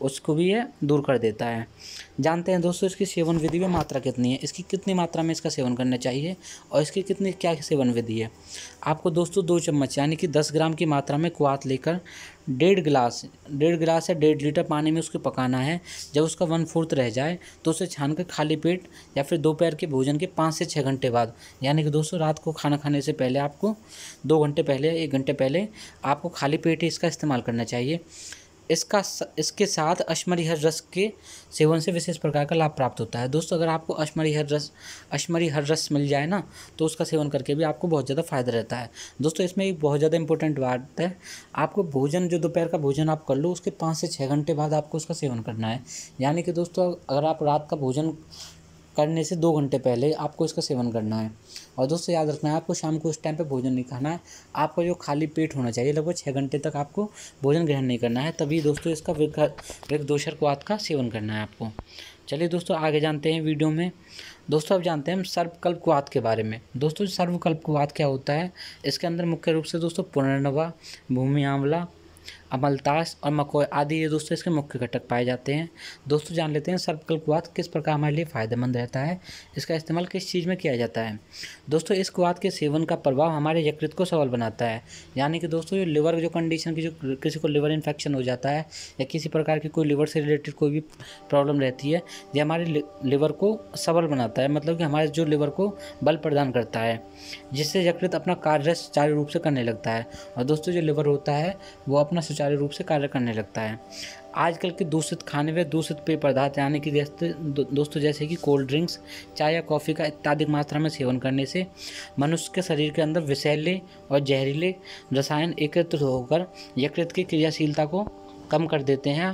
उसको भी ये दूर कर देता है। जानते हैं दोस्तों इसकी सेवन विधि में मात्रा कितनी है, इसकी कितनी मात्रा में इसका सेवन करना चाहिए और इसकी कितनी क्या सेवन विधि है। आपको दोस्तों दो चम्मच यानी कि दस ग्राम की मात्रा में क्वाथ लेकर डेढ़ गिलास डेढ़ गिलास या डेढ़ लीटर पानी में उसको पकाना है। जब उसका वन फोर्थ रह जाए तो उसे छान कर खाली पेट या फिर दोपहर के भोजन के पाँच से छः घंटे बाद, यानी कि दोस्तों रात को खाना खाने से पहले आपको दो घंटे पहले एक घंटे पहले आपको खाली पेट ही इसका इस्तेमाल करना चाहिए। इसका इसके साथ अश्मरीहर रस के सेवन से विशेष प्रकार का लाभ प्राप्त होता है। दोस्तों अगर आपको अश्मरीहर रस अश्मरीहर रस मिल जाए ना तो उसका सेवन करके भी आपको बहुत ज़्यादा फ़ायदा रहता है। दोस्तों इसमें एक बहुत ज़्यादा इंपॉर्टेंट बात है, आपको भोजन जो दोपहर का भोजन आप कर लो उसके पाँच से छः घंटे बाद आपको उसका सेवन करना है। यानी कि दोस्तों अगर आप रात का भोजन करने से दो घंटे पहले आपको इसका सेवन करना है। और दोस्तों याद रखना है आपको शाम को उस टाइम पे भोजन नहीं खाना है, आपका जो खाली पेट होना चाहिए लगभग छः घंटे तक आपको भोजन ग्रहण नहीं करना है, तभी दोस्तों इसका वृक्कदोषर क्वाथ का सेवन करना है आपको। चलिए दोस्तों आगे जानते हैं वीडियो में। दोस्तों अब जानते हैं हम सर्वकल्प क्वाथ के बारे में। दोस्तों सर्वकल्प क्वाथ क्या होता है, इसके अंदर मुख्य रूप से दोस्तों पुनर्नवा, भूमि आंवला, अमलतास और मकोय आदि ये दोस्तों इसके मुख्य घटक पाए जाते हैं। दोस्तों जान लेते हैं सर्वकल्प क्वाथ किस प्रकार हमारे लिए फ़ायदेमंद रहता है, इसका इस्तेमाल किस चीज़ में किया जाता है। दोस्तों इस क्वाथ के सेवन का प्रभाव हमारे यकृत को सबल बनाता है। यानी कि दोस्तों ये लिवर जो कंडीशन की जो किसी को लिवर इन्फेक्शन हो जाता है या किसी प्रकार की कोई लिवर से रिलेटेड कोई भी प्रॉब्लम रहती है, ये हमारे लिवर को सबल बनाता है, मतलब कि हमारे जो लिवर को बल प्रदान करता है, जिससे यकृत अपना कार्य सुचारू रूप से करने लगता है। और दोस्तों जो लिवर होता है वो अपना सुचारू रूप से कार्य करने लगता है। आजकल के दूषित खाने व दूषित पेय पदार्थ यानी कि जैसे दोस्तों जैसे कि कोल्ड ड्रिंक्स, चाय या कॉफ़ी का अत्यधिक मात्रा में सेवन करने से मनुष्य के शरीर के अंदर विषैले और जहरीले रसायन एकत्रित होकर यकृत की क्रियाशीलता को कम कर देते हैं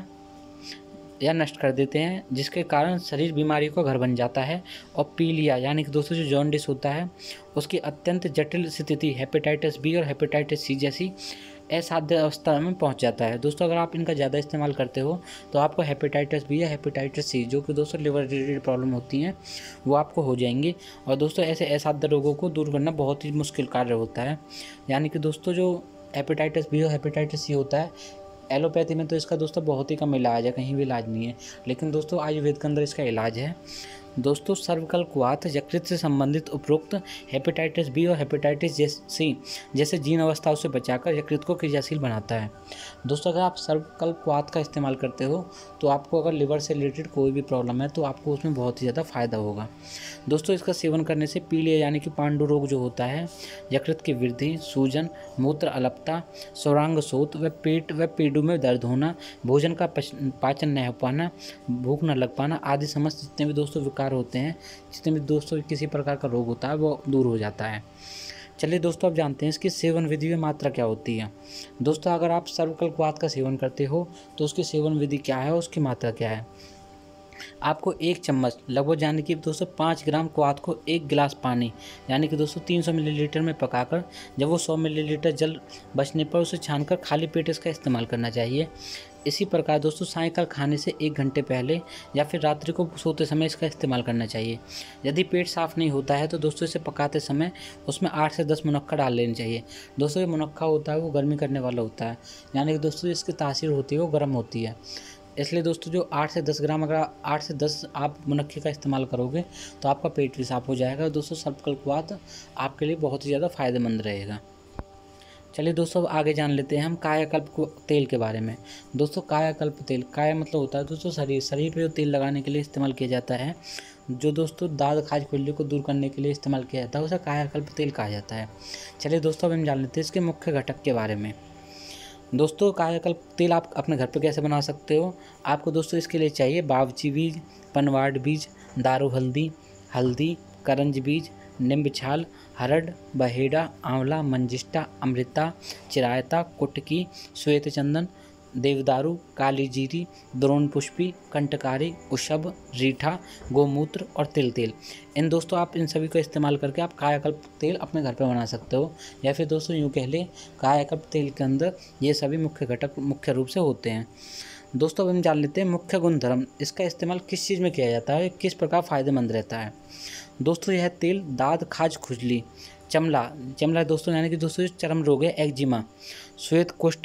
या नष्ट कर देते हैं, जिसके कारण शरीर बीमारी का घर बन जाता है और पीलिया यानी कि दोस्तों जो जॉन्डिस होता है उसकी अत्यंत जटिल स्थिति हेपेटाइटिस बी और हेपेटाइटिस सी जैसी असाध्य अवस्था में पहुंच जाता है। दोस्तों अगर आप इनका ज़्यादा इस्तेमाल करते हो तो आपको हेपेटाइटिस बी या हेपेटाइटिस सी जो कि दोस्तों लिवर रिलेटेड प्रॉब्लम होती हैं वो आपको हो जाएंगी। और दोस्तों ऐसे असाध्य रोगों को दूर करना बहुत ही मुश्किल कार्य होता है। यानी कि दोस्तों जो हेपेटाइटिस बी और हेपेटाइटिस सी होता है, एलोपैथी में तो इसका दोस्तों बहुत ही कम इलाज है, कहीं भी इलाज नहीं है, लेकिन दोस्तों आयुर्वेद के अंदर इसका इलाज है। दोस्तों सर्वकल्प क्वाथ यकृत से संबंधित उपरोक्त हेपेटाइटिस बी और हेपेटाइटिस सी जैसे जीन अवस्थाओं से बचाकर यकृत को क्रियाशील बनाता है। दोस्तों अगर आप सर्वकल्प क्वाथ का इस्तेमाल करते हो तो आपको अगर लिवर से रिलेटेड कोई भी प्रॉब्लम है तो आपको उसमें बहुत ही ज़्यादा फ़ायदा होगा। दोस्तों इसका सेवन करने से पीलिया यानी कि पांडु रोग जो होता है, यकृत की वृद्धि, सूजन, मूत्र अलपता, सौरांग शोथ व पेट व पेडू में दर्द होना, भोजन का पाचन न हो पाना, भूख न लग पाना आदि समस्त जितने भी दोस्तों विकार होते हैं, जितने भी दोस्तों किसी प्रकार का रोग होता है वो दूर हो जाता है। चलिए दोस्तों अब जानते हैं इसकी सेवन विधि में मात्रा क्या होती है। दोस्तों अगर आप सर्वकल्प क्वाथ का सेवन करते हो तो उसकी सेवन विधि क्या है, उसकी मात्रा क्या है। आपको एक चम्मच लगभग यानी कि दोस्तों पाँच ग्राम क्वाथ को एक गिलास पानी यानी कि दोस्तों तीन सौ मिलीलीटर में पकाकर जब वो सौ मिलीलीटर जल बचने पर उसे छानकर खाली पेट इसका इस्तेमाल करना चाहिए। इसी प्रकार दोस्तों सायंकाल खाने से एक घंटे पहले या फिर रात्रि को सोते समय इसका इस्तेमाल करना चाहिए। यदि पेट साफ़ नहीं होता है तो दोस्तों इसे पकाते समय उसमें आठ से दस मुनक्का डाल लेनी चाहिए। दोस्तों ये मुनक्का होता है वो गर्मी करने वाला होता है, यानी कि दोस्तों इसकी तासीर होती है वो गर्म होती है, इसलिए दोस्तों जो आठ से दस ग्राम अगर आठ से दस आप मुनक्के का इस्तेमाल करोगे तो आपका पेट भी साफ़ हो जाएगा। दोस्तों सर्वकल्प क्वाथ आपके लिए बहुत ही ज़्यादा फ़ायदेमंद रहेगा। चलिए दोस्तों अब आगे जान लेते हैं हम कायाकल्प तेल के बारे में। दोस्तों कायाकल्प तेल, काया मतलब होता है दोस्तों शरीर शरीर पे जो तेल लगाने के लिए इस्तेमाल किया जाता है, जो दोस्तों दाद खाज खुजली को दूर करने के लिए इस्तेमाल किया जाता है, उसे कायाकल्प तेल कहा जाता है। चलिए दोस्तों अब हम जान लेते हैं इसके मुख्य घटक के बारे में। दोस्तों कायाकल्प तेल आप अपने घर पे कैसे बना सकते हो। आपको दोस्तों इसके लिए चाहिए बावची बीज, पनवाड़ बीज, दारू हल्दी, हल्दी, करंज बीज, नींब छाल, हरड़, बहेड़ा, आंवला, मंजिष्टा, अमृता, चिरायता, कुटकी, श्वेत चंदन, देवदारू, काली जीरी, द्रोण पुष्पी, कंटकारी, उशब, रीठा, गोमूत्र और तिल तेल। इन दोस्तों आप इन सभी का इस्तेमाल करके आप कायाकल्प तेल अपने घर पे बना सकते हो, या फिर दोस्तों यूँ कह लें कायाकल्प तेल के अंदर ये सभी मुख्य घटक मुख्य रूप से होते हैं। दोस्तों अब हम जान लेते हैं मुख्य गुणधर्म, इसका इस्तेमाल किस चीज़ में किया जाता है, किस प्रकार फ़ायदेमंद रहता है। दोस्तों यह तेल दाद खाज खुजली, चमला चमला दोस्तों यानी कि दोस्तों चर्म रोग है एक्जिमा, श्वेत कुष्ठ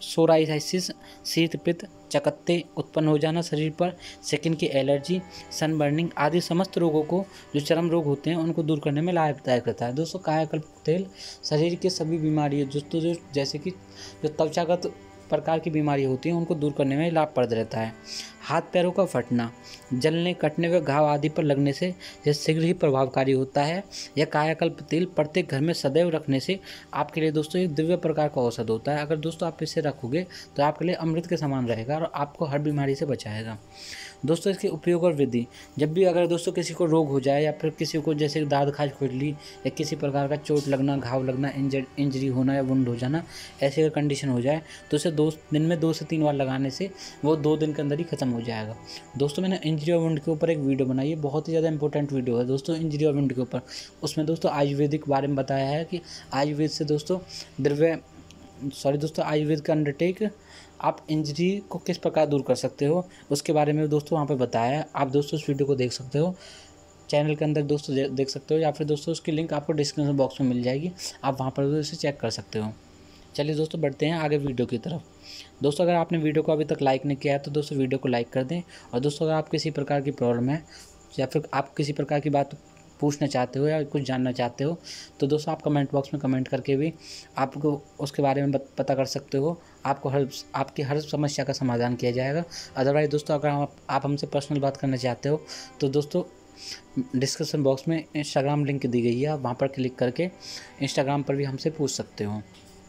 सोराइसिस, शीत पित्त, चकत्ते उत्पन्न हो जाना शरीर पर, स्किन की एलर्जी, सनबर्निंग आदि समस्त रोगों को, जो चर्म रोग होते हैं उनको दूर करने में लाभदायक रहता है। दोस्तों कायाकल्प तेल शरीर की सभी बीमारियों दोस्तों जो जैसे कि जो त्वचागत प्रकार की बीमारी होती हैं उनको दूर करने में लाभप्रद रहता है। हाथ पैरों का फटना, जलने, कटने व घाव आदि पर लगने से यह शीघ्र ही प्रभावकारी होता है। यह कायाकल्प तेल प्रत्येक घर में सदैव रखने से आपके लिए दोस्तों एक दिव्य प्रकार का औषध होता है। अगर दोस्तों आप इसे रखोगे तो आपके लिए अमृत के समान रहेगा और आपको हर बीमारी से बचाएगा। दोस्तों इसके उपयोग और विधि, जब भी अगर दोस्तों किसी को रोग हो जाए या फिर किसी को जैसे दाद खाज खुजली या किसी प्रकार का चोट लगना, घाव लगना, इंजर इंजरी होना या वुंड हो जाना, ऐसी अगर कंडीशन हो जाए तो उसे दो दिन में दो से तीन बार लगाने से वो दो दिन के अंदर ही खत्म हो जाएगा। दोस्तों मैंने इंजरी और वुंड के ऊपर एक वीडियो बनाई है, बहुत ही ज़्यादा इंपॉर्टेंट वीडियो है दोस्तों इंजरी और वुंड के ऊपर। उसमें दोस्तों आयुर्वेदिक बारे में बताया है कि आयुर्वेद से दोस्तों द्रव्य सॉरी दोस्तों आयुर्वेद का अंडरटेक आप इंजरी को किस प्रकार दूर कर सकते हो उसके बारे में दोस्तों वहाँ पे बताया है। आप दोस्तों उस वीडियो को देख सकते हो, चैनल के अंदर दोस्तों देख सकते हो, या फिर दोस्तों उसकी लिंक आपको डिस्क्रिप्शन बॉक्स में मिल जाएगी, आप वहाँ पर उसे चेक कर सकते हो। चलिए दोस्तों बढ़ते हैं आगे वीडियो की तरफ। दोस्तों अगर आपने वीडियो को अभी तक लाइक नहीं किया है तो दोस्तों वीडियो को लाइक कर दें। और दोस्तों अगर आप किसी प्रकार की प्रॉब्लम है या फिर आप किसी प्रकार की बात पूछना चाहते हो या कुछ जानना चाहते हो तो दोस्तों आप कमेंट बॉक्स में कमेंट करके भी आपको उसके बारे में पता कर सकते हो। आपको हर आपकी हर समस्या का समाधान किया जाएगा। अदरवाइज़ दोस्तों अगर आप, आप हमसे पर्सनल बात करना चाहते हो तो दोस्तों डिस्क्रिप्शन बॉक्स में इंस्टाग्राम लिंक दी गई है, आप वहाँ पर क्लिक करके इंस्टाग्राम पर भी हमसे पूछ सकते हो।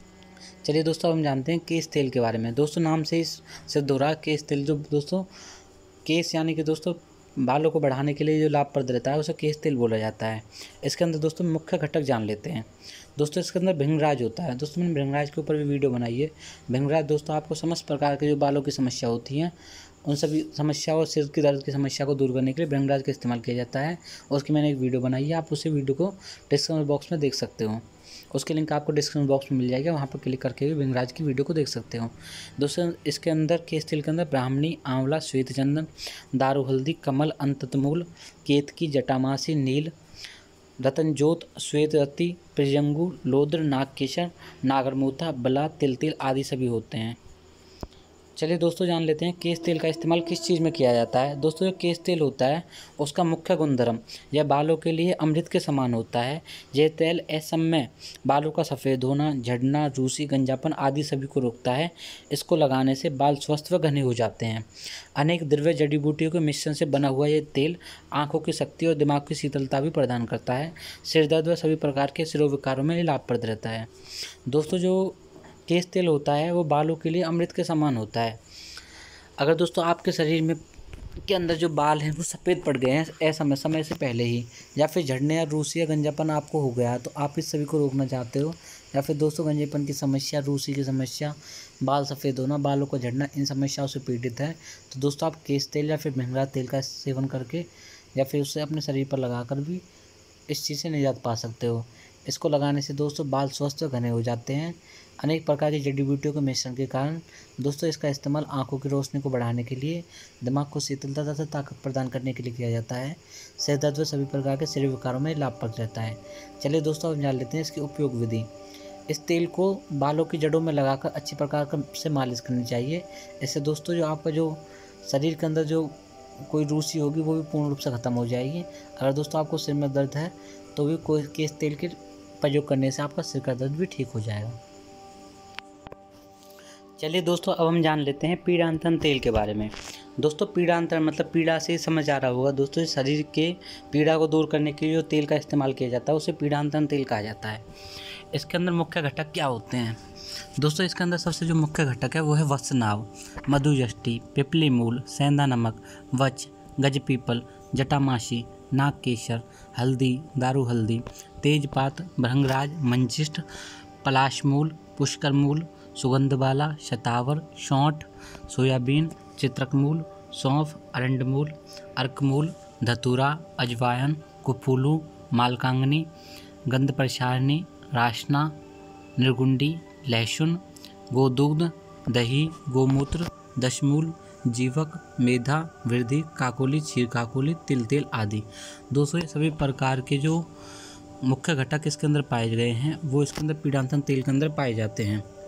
चलिए दोस्तों हम जानते हैं केस तेल के बारे में। दोस्तों नाम से ही सिद्ध हो रहा है केस तेल, जो दोस्तों केस यानी कि दोस्तों बालों को बढ़ाने के लिए जो लाभप्रद रहता है उसे केस तेल बोला जाता है। इसके अंदर दोस्तों मुख्य घटक जान लेते हैं। दोस्तों इसके अंदर भृंगराज होता है। दोस्तों मैंने भृंगराज के ऊपर भी वीडियो बनाई है। भृंगराज दोस्तों आपको समस्त प्रकार के जो बालों की समस्या होती हैं उन सभी समस्या और सिर की दर्द की समस्या को दूर करने के लिए भृंगराज का इस्तेमाल किया जाता है। और उसकी मैंने एक वीडियो बनाई है, आप उसी वीडियो को डिस्क्रिप्शन बॉक्स में देख सकते हो। उसकी लिंक आपको डिस्क्रिप्शन बॉक्स में मिल जाएगा, वहाँ पर क्लिक करके भी भृंगराज की वीडियो को देख सकते हो। दोस्तों इसके अंदर केस तेल के अंदर ब्राह्मणी, आंवला, श्वेत चंदन, दारू हल्दी, कमल, अंततमूल, केतकी, जटामासी, नील, रतनजोत, श्वेत रति, प्रियंगु, लोद्र, नागकेशर, नागरमोथा, बला, तिल तिल आदि सभी होते हैं। चलिए दोस्तों जान लेते हैं केस तेल का इस्तेमाल किस चीज़ में किया जाता है। दोस्तों जो केस तेल होता है उसका मुख्य गुणधर्म यह बालों के लिए अमृत के समान होता है। यह तेल असमय बालों का सफ़ेद होना, झड़ना, रूसी, गंजापन आदि सभी को रोकता है। इसको लगाने से बाल स्वस्थ व घने हो जाते हैं। अनेक द्रव्य जड़ी बूटियों के मिश्रण से बना हुआ यह तेल आँखों की शक्ति और दिमाग की शीतलता भी प्रदान करता है। सिर दर्द व सभी प्रकार के सिरोविकारों में लाभप्रद रहता है। दोस्तों जो केस तेल होता है वो बालों के लिए अमृत के समान होता है। अगर दोस्तों आपके शरीर में के अंदर जो बाल हैं वो सफ़ेद पड़ गए हैं असमय समय से पहले ही, या फिर झड़ने या रूसी या गंजापन आपको हो गया तो आप इस सभी को रोकना चाहते हो, या फिर दोस्तों गंजेपन की समस्या, रूसी की समस्या, बाल सफ़ेद होना, बालों को झड़ना, इन समस्याओं से पीड़ित है तो दोस्तों आप केस तेल या फिर भृंगराज तेल का सेवन करके या फिर उसे अपने शरीर पर लगाकर भी इस चीज़ से निजात पा सकते हो। इसको लगाने से दोस्तों बाल स्वस्थ और घने हो जाते हैं। अनेक प्रकार की जड़ी बूटियों के मिश्रण के कारण दोस्तों इसका इस्तेमाल आंखों की रोशनी को बढ़ाने के लिए, दिमाग को शीतलता तथा ताकत प्रदान करने के लिए किया जाता है। सिर दर्द व सभी प्रकार के शरीर विकारों में लाभप्रद रहता है। चलिए दोस्तों अब जान लेते हैं इसकी उपयोग विधि। इस तेल को बालों की जड़ों में लगाकर अच्छी प्रकार से मालिश करनी चाहिए। इससे दोस्तों जो आपका जो शरीर के अंदर जो कोई रूसी होगी वो भी पूर्ण रूप से ख़त्म हो जाएगी। अगर दोस्तों आपको सिर में दर्द है तो भी कोई केस तेल के प्रयोग करने से आपका सिर का दर्द भी ठीक हो जाएगा। चलिए दोस्तों अब हम जान लेते हैं पीड़ांतन तेल के बारे में। दोस्तों पीड़ांतन मतलब पीड़ा से समझ आ रहा होगा दोस्तों, शरीर के पीड़ा को दूर करने के लिए जो तेल का इस्तेमाल किया जाता है उसे पीड़ांतन तेल कहा जाता है। इसके अंदर मुख्य घटक क्या होते हैं दोस्तों? इसके अंदर सबसे जो मुख्य घटक है वो है वत्सनाव, मधुजष्टि, पिपली मूल, सेंधा नमक, वच, गजपीपल, जटामासी, नागकेशर, हल्दी, दारू हल्दी, तेजपात, भृंगराज, मंजिष्ठ, पलाशमूल, पुष्करमूल, सुगंधबाला, शतावर, सौंठ, सोयाबीन, चित्रकमूल, सौंफ, अरंडमूल, अर्कमूल, धतूरा, अजवायन, कुफूलू, मालकांगनी, गंध प्रसारणी, राशना, निर्गुंडी, लहसुन, गोदूग्ध, दही, गोमूत्र, दशमूल, जीवक, मेधा, वृद्धि, काकोली, क्षीर काकोली, तिल तेल आदि। दोस्तों ये सभी प्रकार के जो मुख्य घटक इसके अंदर पाए गए हैं वो इसके अंदर पीड़ांतन तेल के अंदर पाए जाते हैं।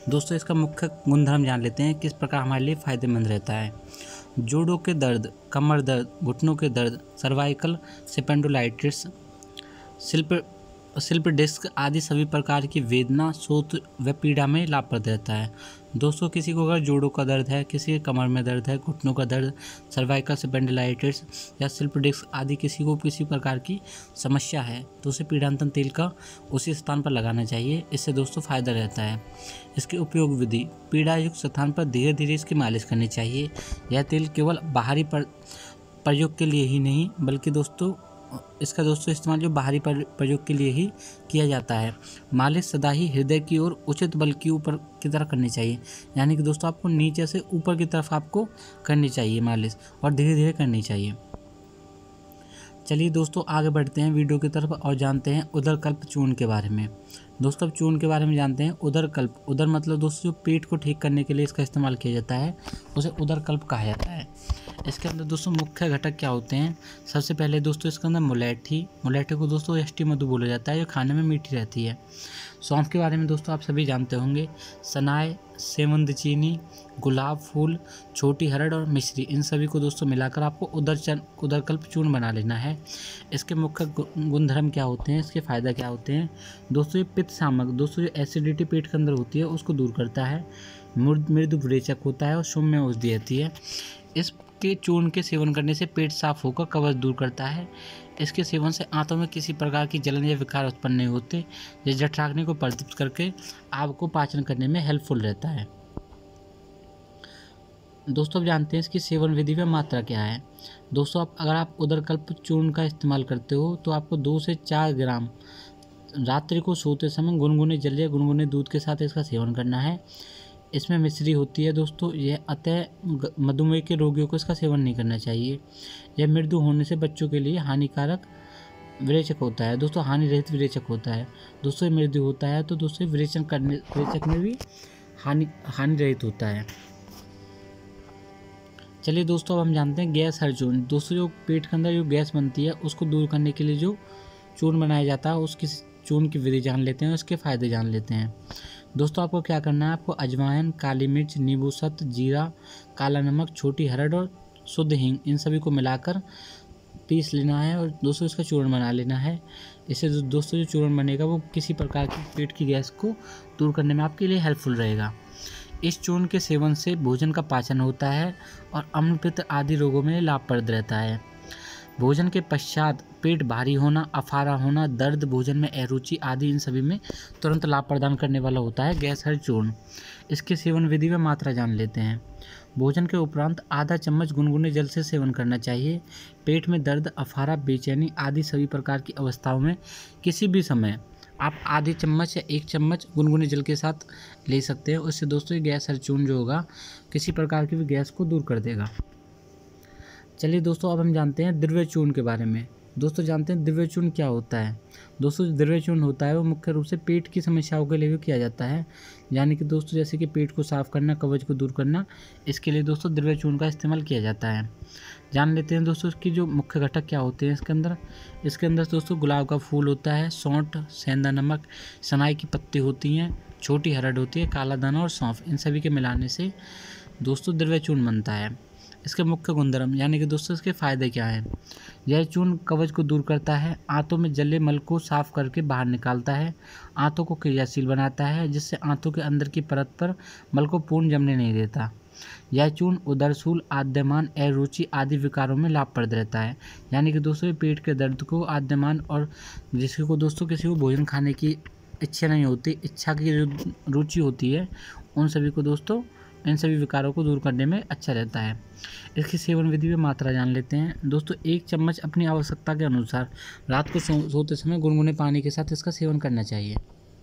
दोस्तों इसका मुख्य गुणधर्म जान लेते हैं, किस प्रकार हमारे लिए फ़ायदेमंद रहता है। जोड़ों के दर्द, कमर दर्द, घुटनों के दर्द, cervical spondylitis, slip slip disc आदि सभी प्रकार की वेदना, शोथ व पीड़ा में लाभप्रद रहता है। दोस्तों किसी को अगर जोड़ों का दर्द है, किसी के कमर में दर्द है, घुटनों का दर्द, सर्वाइकल स्पैंडिलाइटिस या स्लिप डिस्क आदि किसी को किसी प्रकार की समस्या है तो उसे पीड़ांतन तेल का उसी स्थान पर लगाना चाहिए। इससे दोस्तों फ़ायदा रहता है। इसकी उपयोग विधि, पीड़ा युक्त स्थान पर धीरे धीरे इसकी मालिश करनी चाहिए। यह तेल केवल बाहरी प्रयोग के लिए ही नहीं बल्कि दोस्तों इसका दोस्तों इस्तेमाल जो बाहरी प्रयोग के लिए ही किया जाता है। मालिश सदा ही हृदय की ओर उचित बल की ऊपर की तरफ करनी चाहिए, यानी कि दोस्तों आपको नीचे से ऊपर की तरफ आपको करनी चाहिए मालिश, और धीरे धीरे करनी चाहिए। चलिए दोस्तों आगे बढ़ते हैं वीडियो की तरफ और जानते हैं उदरकल्प चूर्ण के बारे में। दोस्तों अब चूर्ण के बारे में जानते हैं। उदरकल्प, उदर मतलब दोस्तों जो पेट को ठीक करने के लिए इसका इस्तेमाल किया जाता है उसे उदरकल्प कहा जाता है। इसके अंदर दोस्तों मुख्य घटक क्या होते हैं। सबसे पहले दोस्तों इसके अंदर मुलैठी, मुलैठी को दोस्तों यष्टि मधु बोला जाता है, जो खाने में मीठी रहती है। सौंफ के बारे में दोस्तों आप सभी जानते होंगे। सनाए, सेमंद चीनी, गुलाब फूल, छोटी हरड़ और मिश्री, इन सभी को दोस्तों मिलाकर आपको उदर उदरकल्प चूर्ण बना लेना है। इसके मुख्य गुणधर्म क्या होते हैं, इसके फ़ायदा क्या होते हैं। दोस्तों ये पित्त शामक, दोस्तों जो एसिडिटी पेट के अंदर होती है उसको दूर करता है। मृदु विरेचक होता है और सौम्य औषधि रहती है। इसके चूर्ण के सेवन करने से पेट साफ होकर कब्ज दूर करता है। इसके सेवन से आंतों में किसी प्रकार की जलन या विकार उत्पन्न नहीं होते। ये जठराग्नि को प्रदीप्त करके आपको पाचन करने में हेल्पफुल रहता है। दोस्तों अब जानते हैं इसकी सेवन विधि व मात्रा क्या है। दोस्तों आप अगर आप उदरकल्प चूर्ण का इस्तेमाल करते हो तो आपको दो से चार ग्राम रात्रि को सोते समय गुनगुने जल या गुनगुने दूध के साथ इसका सेवन करना है। इसमें मिश्री होती है दोस्तों, यह अतः मधुमेह के रोगियों को इसका सेवन नहीं करना चाहिए। यह मृदु होने से बच्चों के लिए हानिकारक विरेचक होता है। दोस्तों हानि रहित विरेचक होता है। दोस्तों मृदु होता है तो दोस्तों विरेचन करने विरेचक में भी हानि हानि रहित होता है। चलिए दोस्तों अब हम जानते हैं गैस हर चूर्ण। दोस्तों जो पेट के अंदर जो गैस बनती है उसको दूर करने के लिए जो चूर्ण बनाया जाता है उसकी चूर्ण की विधि जान लेते हैं, उसके फ़ायदे जान लेते हैं। दोस्तों आपको क्या करना है, आपको अजवाइन, काली मिर्च, नींबू सत्व, जीरा, काला नमक, छोटी हरड़ और शुद्ध हींग, इन सभी को मिलाकर पीस लेना है और दोस्तों इसका चूर्ण बना लेना है। इससे दोस्तों जो चूर्ण बनेगा वो किसी प्रकार की पेट की गैस को दूर करने में आपके लिए हेल्पफुल रहेगा। इस चूर्ण के सेवन से भोजन का पाचन होता है और अम्ल पित्त आदि रोगों में लाभप्रद रहता है। भोजन के पश्चात पेट भारी होना, अफारा होना, दर्द, भोजन में अरुचि आदि, इन सभी में तुरंत लाभ प्रदान करने वाला होता है गैस हर चूर्ण। इसके सेवन विधि व मात्रा जान लेते हैं। भोजन के उपरांत आधा चम्मच गुनगुने जल से सेवन करना चाहिए। पेट में दर्द, अफारा, बेचैनी आदि सभी प्रकार की अवस्थाओं में किसी भी समय आप आधे चम्मच या एक चम्मच गुनगुने जल के साथ ले सकते हैं। उससे दोस्तों गैस हर चूर्ण जो होगा किसी प्रकार की भी गैस को दूर कर देगा। चलिए दोस्तों अब हम जानते हैं द्रव्य चूर्ण के बारे में। दोस्तों जानते हैं द्रव्य चूर्ण क्या होता है। दोस्तों जो द्रव्य चूर्ण होता है वो मुख्य रूप से पेट की समस्याओं के लिए भी किया जाता है, यानी कि दोस्तों जैसे कि पेट को साफ करना, कब्ज को दूर करना, इसके लिए दोस्तों द्रव्य चूर्ण का इस्तेमाल किया जाता है। जान लेते हैं दोस्तों इसकी जो मुख्य घटक क्या होते हैं इसके अंदर। इसके अंदर दोस्तों गुलाब का फूल होता है, सौंठ, सेंधा नमक, सनाई की पत्ती होती हैं, छोटी हरड़ होती है, काला दाना और सौंफ, इन सभी के मिलाने से दोस्तों द्रव्य चूर्ण बनता है। इसके मुख्य गुणधर्म यानी कि दोस्तों इसके फ़ायदे क्या हैं। यह चूर्ण कब्ज को दूर करता है, आंतों में जले मल को साफ करके बाहर निकालता है, आंतों को क्रियाशील बनाता है जिससे आंतों के अंदर की परत पर मल को पूर्ण जमने नहीं देता। यह चूर्ण उदरशूल, आद्यमान, अरुचि आदि विकारों में लाभप्रद रहता है, यानी कि दोस्तों पेट के दर्द को, आद्यमान और जिसको को दोस्तों किसी को भोजन खाने की इच्छा नहीं होती, इच्छा की रुचि होती है, उन सभी को दोस्तों इन सभी विकारों को दूर करने में अच्छा रहता है। इसकी सेवन विधि में मात्रा जान लेते हैं। दोस्तों एक चम्मच अपनी आवश्यकता के अनुसार रात को सो, सोते समय गुनगुने पानी के साथ इसका सेवन करना चाहिए।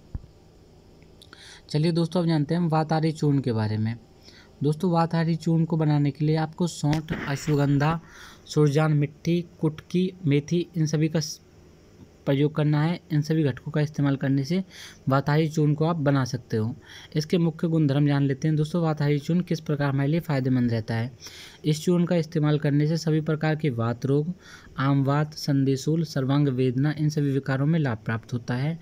चलिए दोस्तों अब जानते हैं वातारी चूर्ण के बारे में। दोस्तों वातारी चूर्ण को बनाने के लिए आपको सौंठ, अश्वगंधा, सुरजान मिट्टी, कुटकी, मेथी, इन सभी का प्रयोग करना है। इन सभी घटकों का इस्तेमाल करने से वातारी चूर्ण को आप बना सकते हो। इसके मुख्य गुणधर्म जान लेते हैं। दोस्तों वातारी चूर्ण किस प्रकार हमारे लिए फ़ायदेमंद रहता है। इस चूर्ण का इस्तेमाल करने से सभी प्रकार के वात रोग, आम वात, संधिशूल, सर्वांग वेदना, इन सभी विकारों में लाभ प्राप्त होता है।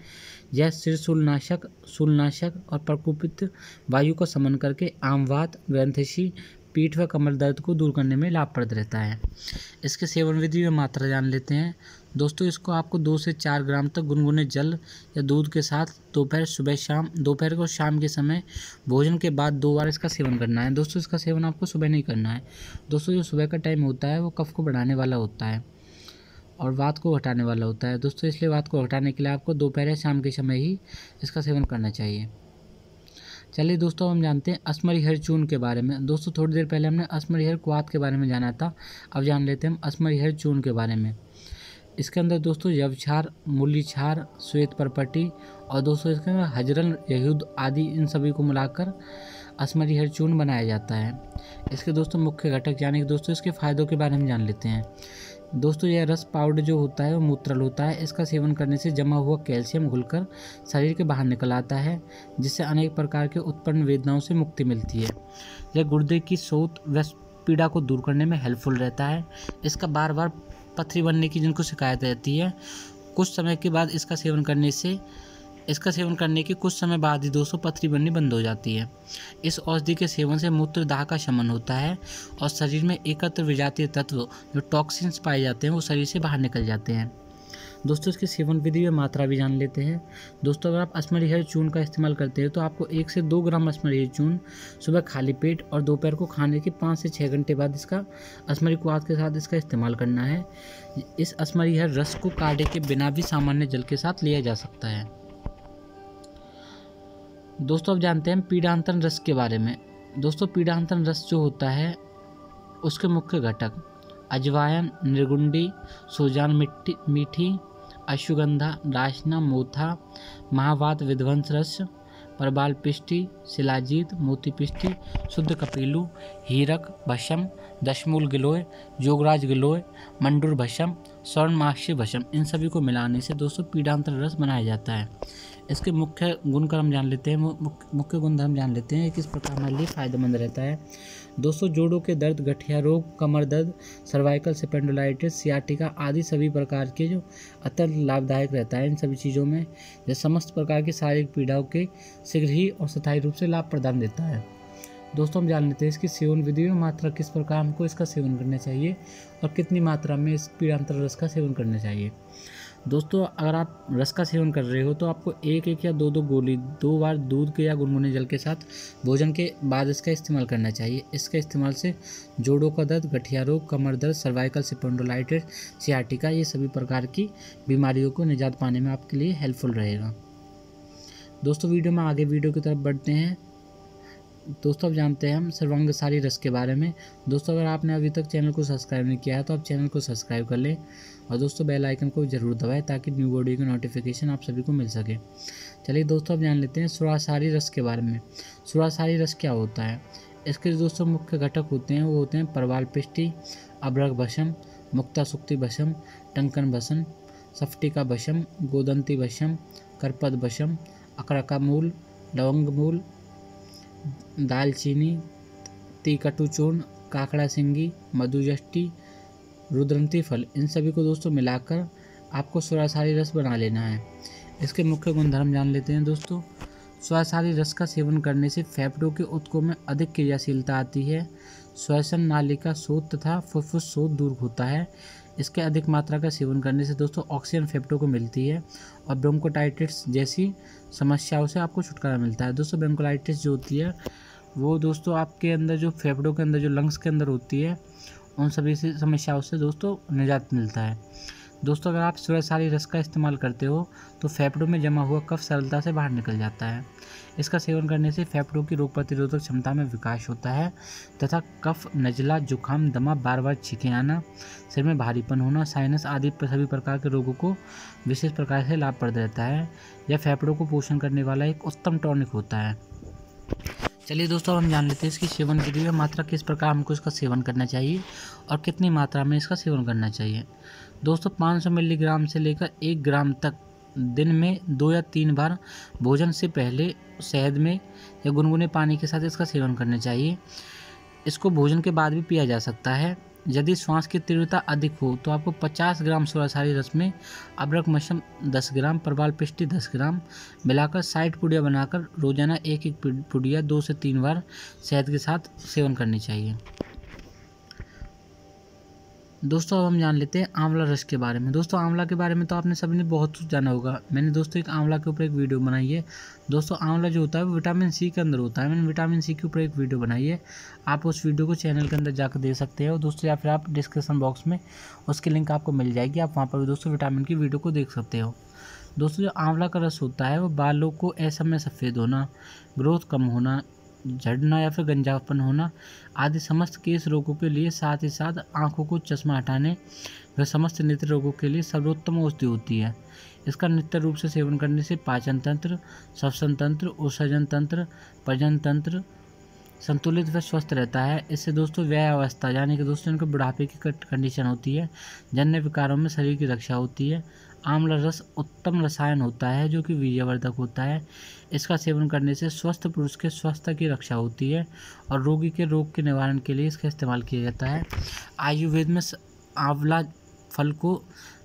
यह सिर शूलनाशक शूलनाशक और प्रकोपित वायु का समन करके आमवात, ग्रंथिशी, पीठ व कमर दर्द को दूर करने में लाभप्रद रहता है। इसके सेवन विधि व मात्रा जान लेते हैं। दोस्तों इसको आपको दो से चार ग्राम तक गुनगुने जल या दूध के साथ दोपहर सुबह शाम दोपहर को शाम के समय भोजन के बाद दो बार इसका सेवन करना है। दोस्तों इसका सेवन आपको सुबह नहीं करना है। दोस्तों जो सुबह का टाइम होता है वो कफ को बढ़ाने वाला होता है और वात को हटाने वाला होता है। दोस्तों इसलिए वात को हटाने के लिए आपको दोपहर या शाम के समय ही इसका सेवन करना चाहिए। चलिए दोस्तों हम जानते हैं अश्मरिहर चूर्ण के बारे में। दोस्तों थोड़ी देर पहले हमने अश्मरिहर क्वाथ के बारे में जाना था, अब जान लेते हैं हम अश्मरिहर चूर्ण के बारे में। इसके अंदर दोस्तों यवक्षार, मूलीक्षार, श्वेत परपटी और दोस्तों इसके अंदर हजरल, यहूद आदि इन सभी को मिलाकर अश्मरिहर चूर्ण बनाया जाता है। इसके दोस्तों मुख्य घटक यानी कि दोस्तों इसके फायदों के बारे में जान लेते हैं। दोस्तों यह रस पाउडर जो होता है वो मूत्रल होता है। इसका सेवन करने से जमा हुआ कैल्शियम घुलकर शरीर के बाहर निकल आता है, जिससे अनेक प्रकार के उत्पन्न वेदनाओं से मुक्ति मिलती है। यह गुर्दे की शोथ व पीड़ा को दूर करने में हेल्पफुल रहता है। इसका बार बार पथरी बनने की जिनको शिकायत रहती है, कुछ समय के बाद इसका सेवन करने से इसका सेवन करने के कुछ समय बाद ही दोस्तों पथरी बननी बंद हो जाती है। इस औषधि के सेवन से मूत्रदाह का शमन होता है और शरीर में एकत्र विजातीय तत्व जो टॉक्सिन्स पाए जाते हैं वो शरीर से बाहर निकल जाते हैं। दोस्तों इसकी सेवन विधि व मात्रा भी जान लेते हैं। दोस्तों अगर आप अश्मरिहर चूर्ण का इस्तेमाल करते हैं तो आपको एक से दो ग्राम अश्मरिहर चूर्ण सुबह खाली पेट और दोपहर को खाने के पाँच से छः घंटे बाद इसका अश्मरी क्वाथ के साथ इसका इस्तेमाल करना है। इस अश्मरिहर रस को काढ़े के बिना भी सामान्य जल के साथ लिया जा सकता है। दोस्तों अब जानते हैं पीड़ांतन रस के बारे में। दोस्तों पीड़ांतन रस जो होता है उसके मुख्य घटक अजवायन, निर्गुंडी, सोजान मिट्टी मीठी, अश्वगंधा, राशना, मोथा, महावात विध्वंस रस, परबाल पिष्टी, शिलाजीत, मोती पिष्टी, शुद्ध कपिलू, हीरक भस्म, दशमूल गिलोय, जोगराज गिलोय, मंडूर भस्म, स्वर्णमाक्षी भस्म, इन सभी को मिलाने से दोस्तों पीड़ांतर रस बनाया जाता है। इसके मुख्य गुणक्रम जान लेते हैं मुख्य गुणधर्म जान लेते हैं किस प्रकार हमारे लिए फायदेमंद रहता है। दोस्तों जोड़ों के दर्द, गठिया रोग, कमर दर्द, सर्वाइकल स्पेंडोलाइटिस, सियाटिका आदि सभी प्रकार के जो अत्यंत लाभदायक रहता है। इन सभी चीज़ों में यह समस्त प्रकार की शारीरिक पीड़ाओं के शीघ्र ही और स्थायी रूप से लाभ प्रदान देता है। दोस्तों हम जान लेते हैं इसकी सेवन विधि में मात्रा किस प्रकार हमको इसका सेवन करना चाहिए और कितनी मात्रा में इस पीड़ांतर रस का सेवन करना चाहिए। दोस्तों अगर आप रस का सेवन कर रहे हो तो आपको एक एक या दो दो गोली दो बार दूध के या गुनगुने जल के साथ भोजन के बाद इसका इस्तेमाल करना चाहिए। इसके इस्तेमाल से जोड़ों का दर्द, गठिया रोग, कमर दर्द, सर्वाइकल स्पॉन्डिलोलाइटिस, सियाटिका ये सभी प्रकार की बीमारियों को निजात पाने में आपके लिए हेल्पफुल रहेगा। दोस्तों वीडियो में आगे वीडियो की तरफ बढ़ते हैं। दोस्तों अब जानते हैं हम सर्वांगसारी रस के बारे में। दोस्तों अगर आपने अभी तक चैनल को सब्सक्राइब नहीं किया है तो आप चैनल को सब्सक्राइब कर लें और दोस्तों बेल आइकन को जरूर दबाएं ताकि न्यू वीडियो की नोटिफिकेशन आप सभी को मिल सके। चलिए दोस्तों अब जान लेते हैं सुरासारी रस के बारे में। सुरासारी रस क्या होता है? इसके दोस्तों मुख्य घटक होते हैं वो होते हैं परवाल पिष्टी, अब्रक भस्म, मुक्ता सुक्ति भस्म, टंकन भस्म, सफ्टिका भस्म, गोदंती भस्म, करपद भस्म, अकरका मूल, लवंग मूल, दालचीनी, तीकटू चूर्ण, काकड़ा सिंगी, मधुजष्टी, रुद्रंती फल, इन सभी को दोस्तों मिलाकर आपको सुरासारी रस बना लेना है। इसके मुख्य गुणधर्म जान लेते हैं दोस्तों। सुरासारी रस का सेवन करने से फेफड़ों के ऊतकों में अधिक क्रियाशीलता आती है। श्वसन नालिका शोथ तथा फुफ्फुस शोथ दूर होता है। इसके अधिक मात्रा का सेवन करने से दोस्तों ऑक्सीजन फेफड़ों को मिलती है और ब्रोंकोटाइटिस जैसी समस्याओं से आपको छुटकारा मिलता है। दोस्तों ब्रोंकोलाइटिस जो होती है वो दोस्तों आपके अंदर जो फेफड़ों के अंदर जो लंग्स के अंदर होती है उन सभी से समस्याओं से दोस्तों निजात मिलता है। दोस्तों अगर आप सुरासारी रस का इस्तेमाल करते हो तो फेफड़ों में जमा हुआ कफ सरलता से बाहर निकल जाता है। इसका सेवन करने से फेफड़ों की रोग प्रतिरोधक क्षमता में विकास होता है तथा कफ, नज़ला, जुकाम, दमा, बार बार छींके आना, सिर में भारीपन होना, साइनस आदि सभी प्रकार के रोगों को विशेष प्रकार से लाभप्रद रहता है। यह फेफड़ों को पोषण करने वाला एक उत्तम टॉनिक होता है। चलिए दोस्तों हम जान लेते हैं इसकी सेवन विधि में मात्रा किस प्रकार हमको इसका सेवन करना चाहिए और कितनी मात्रा में इसका सेवन करना चाहिए। दोस्तों पाँच सौ मिलीग्राम से लेकर एक ग्राम तक दिन में दो या तीन बार भोजन से पहले शहद में या गुनगुने पानी के साथ इसका सेवन करना चाहिए। इसको भोजन के बाद भी पिया जा सकता है। यदि श्वास की तीव्रता अधिक हो तो आपको पचास ग्राम सोरासारी रस में अदरक मशम दस ग्राम, प्रवाल पिष्टी दस ग्राम मिलाकर साठ पुड़िया बनाकर रोजाना एक एक पुड़िया दो से तीन बार शहद के साथ सेवन करनी चाहिए। दोस्तों अब हम जान लेते हैं आंवला रस के बारे में। दोस्तों आंवला के बारे में तो आपने सभी ने बहुत कुछ जाना होगा। मैंने दोस्तों एक आंवला के ऊपर एक वीडियो बनाई है। दोस्तों आंवला जो होता है वो विटामिन सी के अंदर होता है। मैंने विटामिन सी के ऊपर एक वीडियो बनाई है, आप उस वीडियो को चैनल के अंदर जाकर देख सकते हो दोस्तों, या फिर आप डिस्क्रिप्शन बॉक्स में उसकी लिंक आपको मिल जाएगी, आप वहाँ पर भी दोस्तों विटामिन की वीडियो को देख सकते हो। दोस्तों जो आंवला का रस होता है वो बालों को असमय सफ़ेद होना, ग्रोथ कम होना, झड़ना या फिर गंजापन होना आदि समस्त केस रोगों के लिए, साथ ही साथ आंखों को चश्मा हटाने व समस्त नेत्र रोगों के लिए सर्वोत्तम औषधि होती है। इसका नित्य रूप से सेवन करने से पाचन तंत्र, श्वसन तंत्र, उत्सर्जन तंत्र, प्रजनन तंत्र संतुलित व स्वस्थ रहता है। इससे दोस्तों व्यय अवस्था यानी कि दोस्तों इनको बुढ़ापे की कंडीशन होती है, जन्य विकारों में शरीर की रक्षा होती है। आंवला रस उत्तम रसायन होता है जो कि वीर्यवर्धक होता है। इसका सेवन करने से स्वस्थ पुरुष के स्वास्थ्य की रक्षा होती है और रोगी के रोग के निवारण के लिए इसका इस्तेमाल किया जाता है। आयुर्वेद में आंवला फल को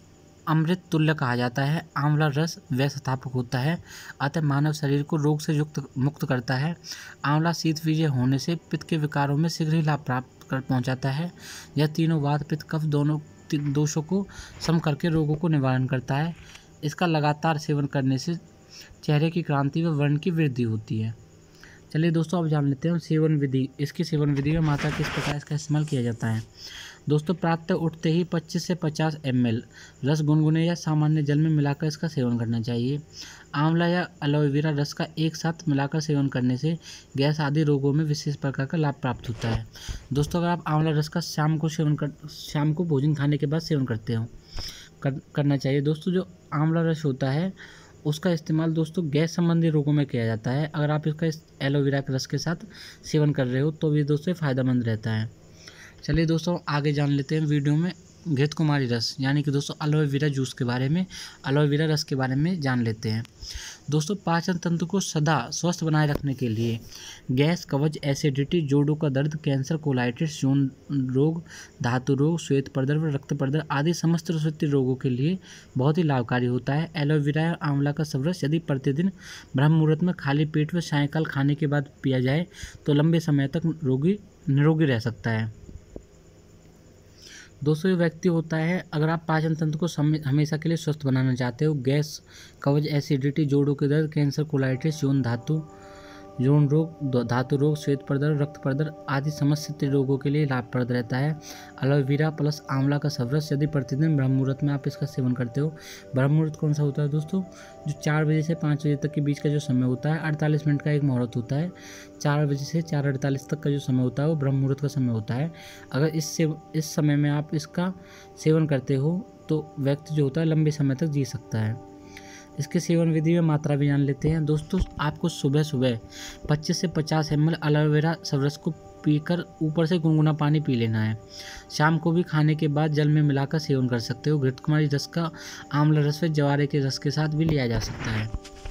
अमृत तुल्य कहा जाता है। आंवला रस व्यवस्थापक होता है, अतः मानव शरीर को रोग से युक्त मुक्त करता है। आंवला शीतवीर्य होने से पित्त के विकारों में शीघ्र ही लाभ प्राप्त कर पहुँचाता है। यह तीनों वात पित्त कफ दोनों दोषों को सम करके रोगों को निवारण करता है। इसका लगातार सेवन करने से चेहरे की क्रांति व वर्ण की वृद्धि होती है। चलिए दोस्तों अब जान लेते हैं सेवन विधि। इसकी सेवन विधि में मात्रा किस प्रकार इसका इस्तेमाल किया जाता है। दोस्तों प्रातः उठते ही पच्चीस से पचास एम एल रस गुनगुने या सामान्य जल में मिलाकर इसका सेवन करना चाहिए। आंवला या एलोवेरा रस का एक साथ मिलाकर सेवन करने से गैस आदि रोगों में विशेष प्रकार का लाभ प्राप्त होता है। दोस्तों अगर आप आंवला रस का शाम को सेवन कर शाम को भोजन खाने के बाद सेवन करते हो कर, करना चाहिए। दोस्तों जो आंवला रस होता है उसका इस्तेमाल दोस्तों गैस संबंधी रोगों में किया जाता है। अगर आप इसका इस एलोवेरा के रस के साथ सेवन कर रहे हो तो भी दोस्तों फ़ायदेमंद रहता है। चलिए दोस्तों आगे जान लेते हैं वीडियो में घृत कुमारी रस यानी कि दोस्तों एलोवेरा जूस के बारे में, एलोवेरा रस के बारे में जान लेते हैं। दोस्तों पाचन तंत्र को सदा स्वस्थ बनाए रखने के लिए गैस, कब्ज, एसिडिटी, जोड़ों का दर्द, कैंसर, कोलाइटिस, यौन रोग, धातु रोग, श्वेत प्रदर व रक्त प्रदर आदि समस्त रसवती रोगों के लिए बहुत ही लाभकारी होता है। एलोवेरा या आंवला का सब रस यदि प्रतिदिन ब्रह्म मुहूर्त में खाली पेट व सायंकाल खाने के बाद पिया जाए तो लंबे समय तक रोगी निरोगी रह सकता है। दोस्तों ये व्यक्ति होता है, अगर आप पाचन तंत्र को हमेशा के लिए स्वस्थ बनाना चाहते हो, गैस, कब्ज, एसिडिटी, जोड़ों के दर्द, कैंसर, कोलाइटिस, यौन धातु यौन रोग, धातु रोग, श्वेत प्रदर, रक्त प्रदर आदि समस्त रोगों के लिए लाभप्रद रहता है। एलोवेरा प्लस आंवला का सबरस यदि प्रतिदिन ब्रह्म मुहूर्त में आप इसका सेवन करते हो। ब्रह्म मुहूर्त कौन सा होता है दोस्तों? जो चार बजे से पाँच बजे तक के बीच का जो समय होता है, अड़तालीस मिनट का एक मुहूर्त होता है। चार बजे से चार अड़तालीस तक का जो समय होता है वो ब्रह्म मुहूर्त का समय होता है। अगर इस से इस समय में आप इसका सेवन करते हो तो व्यक्ति जो होता है लंबे समय तक जी सकता है। इसके सेवन विधि में मात्रा भी जान लेते हैं। दोस्तों आपको सुबह सुबह पच्चीस से पचास एम एल एलोवेरा सबरस को पीकर ऊपर से गुनगुना पानी पी लेना है। शाम को भी खाने के बाद जल में मिलाकर सेवन कर सकते हो। घृत कुमारी रस का आंवला रस व जवारे के रस के साथ भी लिया जा सकता है।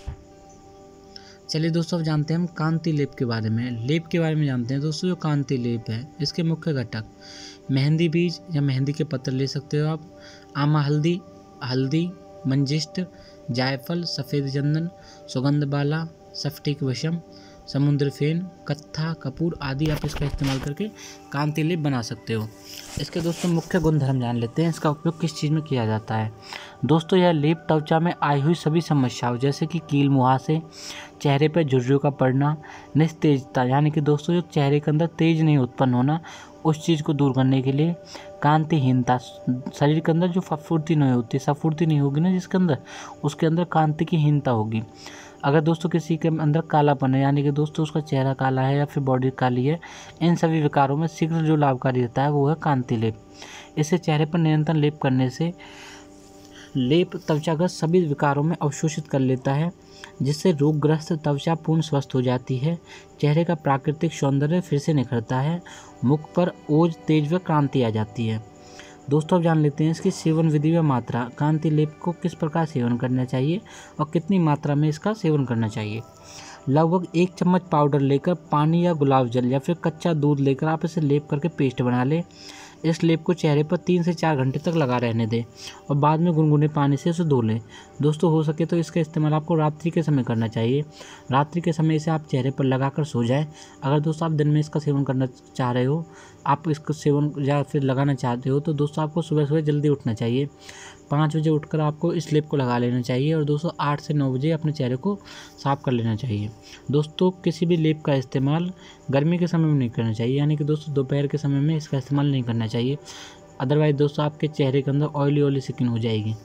चलिए दोस्तों अब जानते हैं हम कांति लेप के बारे में। लेप के बारे में जानते हैं दोस्तों। जो कांति लेप है इसके मुख्य घटक मेहंदी बीज या मेहंदी के पत्ते ले सकते हो आप, आमा हल्दी, हल्दी, मंजिष्ट, जायफल, सफ़ेद चंदन, सुगंध बाला, स्फटिक विषम, समुद्र फेन, कत्था, कपूर आदि आप इसका इस्तेमाल करके कांति लेप बना सकते हो। इसके दोस्तों मुख्य गुणधर्म जान लेते हैं। इसका उपयोग किस चीज़ में किया जाता है। दोस्तों यह लेप त्वचा में आई हुई सभी समस्याओं जैसे कि कील मुहासे, चेहरे पर झुर्रियों का पड़ना, निस्तेजता यानी कि दोस्तों जो चेहरे के अंदर तेज नहीं उत्पन्न होना, उस चीज़ को दूर करने के लिए, कांतिहीनता शरीर के अंदर जो फफूर्ती नहीं होती, सफूर्ती नहीं होगी ना जिसके अंदर, उसके अंदर कांति की हीनता होगी। अगर दोस्तों किसी के अंदर कालापन है यानी कि दोस्तों उसका चेहरा काला है या फिर बॉडी काली है, इन सभी विकारों में शीघ्र जो लाभकारी रहता है वो है कांति लेप। इससे चेहरे पर निरंतर लेप करने से लेप त्वचागत सभी विकारों में अवशोषित कर लेता है, जिससे रोगग्रस्त त्वचा पूर्ण स्वस्थ हो जाती है। चेहरे का प्राकृतिक सौंदर्य फिर से निखरता है, मुख पर ओज, तेज व क्रांति आ जाती है। दोस्तों अब जान लेते हैं इसकी सेवन विधि व मात्रा। कांति लेप को किस प्रकार सेवन करना चाहिए और कितनी मात्रा में इसका सेवन करना चाहिए। लगभग एक चम्मच पाउडर लेकर पानी या गुलाब जल या फिर कच्चा दूध लेकर आप इसे लेप करके पेस्ट बना लें। इस लेप को चेहरे पर तीन से चार घंटे तक लगा रहने दें और बाद में गुनगुने पानी से उसे धो लें। दोस्तों हो सके तो इसका इस्तेमाल आपको रात्रि के समय करना चाहिए। रात्रि के समय इसे आप चेहरे पर लगाकर सो जाएं। अगर दोस्तों आप दिन में इसका सेवन करना चाह रहे हो, आप इसका सेवन या फिर लगाना चाहते हो, तो दोस्तों आपको सुबह सुबह जल्दी उठना चाहिए। पाँच बजे उठकर आपको इस लेप को लगा लेना चाहिए और दोस्तों आठ से नौ बजे अपने चेहरे को साफ़ कर लेना चाहिए। दोस्तों किसी भी लेप का इस्तेमाल गर्मी के समय में नहीं करना चाहिए, यानी कि दोस्तों दोपहर के समय में इसका इस्तेमाल नहीं करना चाहिए। अदरवाइज़ दोस्तों आपके चेहरे के अंदर ऑयली ऑयली स्किन हो जाएगी।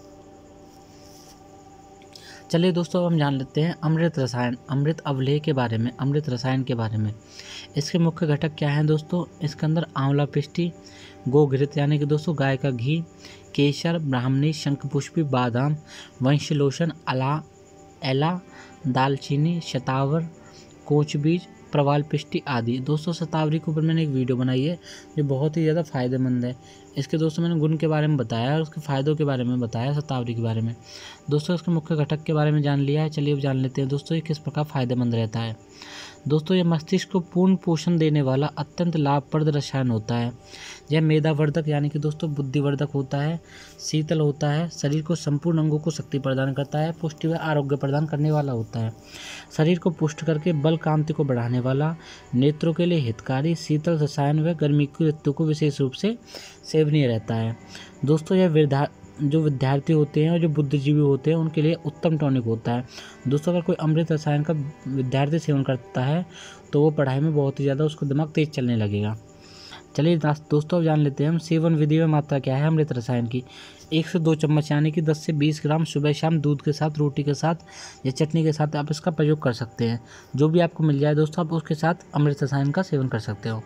चलिए दोस्तों अब हम जान लेते हैं अमृत रसायन अमृत अवलेह के बारे में अमृत रसायन के बारे में। इसके मुख्य घटक क्या हैं दोस्तों? इसके अंदर आंवला पिष्टी, गोघृत यानी कि दोस्तों गाय का घी, केसर, ब्राह्मणी, शंखपुष्पी, बादाम, वंशलोचन, अला एला, दालचीनी, शतावर, कोच बीज, प्रवाल पिष्टी आदि। दोस्तों शतावरी के ऊपर मैंने एक वीडियो बनाई है जो बहुत ही ज़्यादा फ़ायदेमंद है। इसके दोस्तों मैंने गुण के बारे में बताया और उसके फ़ायदों के बारे में बताया, शतावरी के बारे में। दोस्तों इसके मुख्य घटक के बारे में जान लिया है। चलिए अब जान लेते हैं दोस्तों ये किस प्रकार फ़ायदेमंद रहता है। दोस्तों ये मस्तिष्क को पूर्ण पोषण देने वाला अत्यंत लाभप्रद रसायन होता है। यह मेधावर्धक यानी कि दोस्तों बुद्धिवर्धक होता है, शीतल होता है, शरीर को संपूर्ण अंगों को शक्ति प्रदान करता है, पुष्टि व आरोग्य प्रदान करने वाला होता है, शरीर को पुष्ट करके बल कांति को बढ़ाने वाला, नेत्रों के लिए हितकारी, शीतल रसायन व गर्मी की ऋतु को विशेष रूप से सेवनीय रहता है। दोस्तों यह विद्या जो विद्यार्थी होते हैं और जो बुद्धिजीवी होते हैं उनके लिए उत्तम टॉनिक होता है। दोस्तों अगर कोई अमृत रसायन का विद्यार्थी सेवन करता है तो वो पढ़ाई में बहुत ही ज़्यादा उसका दिमाग तेज चलने लगेगा। चलिए दोस्तों अब जान लेते हैं हम सेवन विधि व मात्रा क्या है अमृत रसायन की। एक से दो चम्मच यानी कि दस से बीस ग्राम सुबह शाम दूध के साथ, रोटी के साथ या चटनी के साथ आप इसका प्रयोग कर सकते हैं। जो भी आपको मिल जाए दोस्तों आप उसके साथ अमृत रसायन का सेवन कर सकते हो।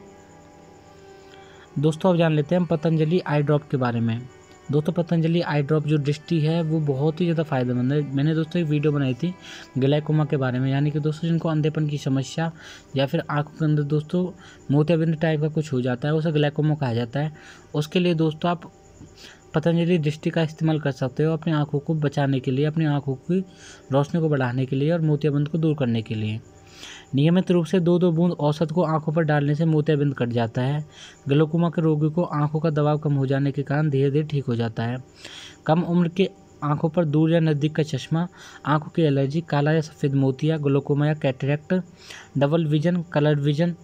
दोस्तों अब जान लेते हैं हम पतंजलि आई ड्रॉप के बारे में। दोस्तों पतंजलि आई ड्रॉप जो दृष्टि है वो बहुत ही ज़्यादा फायदेमंद है। मैंने दोस्तों एक वीडियो बनाई थी ग्लाइकोमा के बारे में, यानी कि दोस्तों जिनको अंधेपन की समस्या या फिर आंखों के अंदर दोस्तों मोतियाबिंद टाइप का कुछ हो जाता है, उसे ग्लाइकोमा कहा जाता है। उसके लिए दोस्तों आप पतंजलि दृष्टि का इस्तेमाल कर सकते हो अपनी आँखों को बचाने के लिए, अपनी आँखों की रोशनी को बढ़ाने के लिए और मोतियाबिंद को दूर करने के लिए। नियमित रूप से दो दो बूंद औसत को आंखों पर डालने से मोतियाबिंद कट जाता है। ग्लाइकोमा के रोगी को आंखों का दबाव कम हो जाने के कारण धीरे धीरे ठीक हो जाता है। कम उम्र के आंखों पर दूर या नज़दीक का चश्मा, आंखों की एलर्जी, काला या सफ़ेद मोतिया, ग्लाइकोमा या cataract, double vision, coloured vision,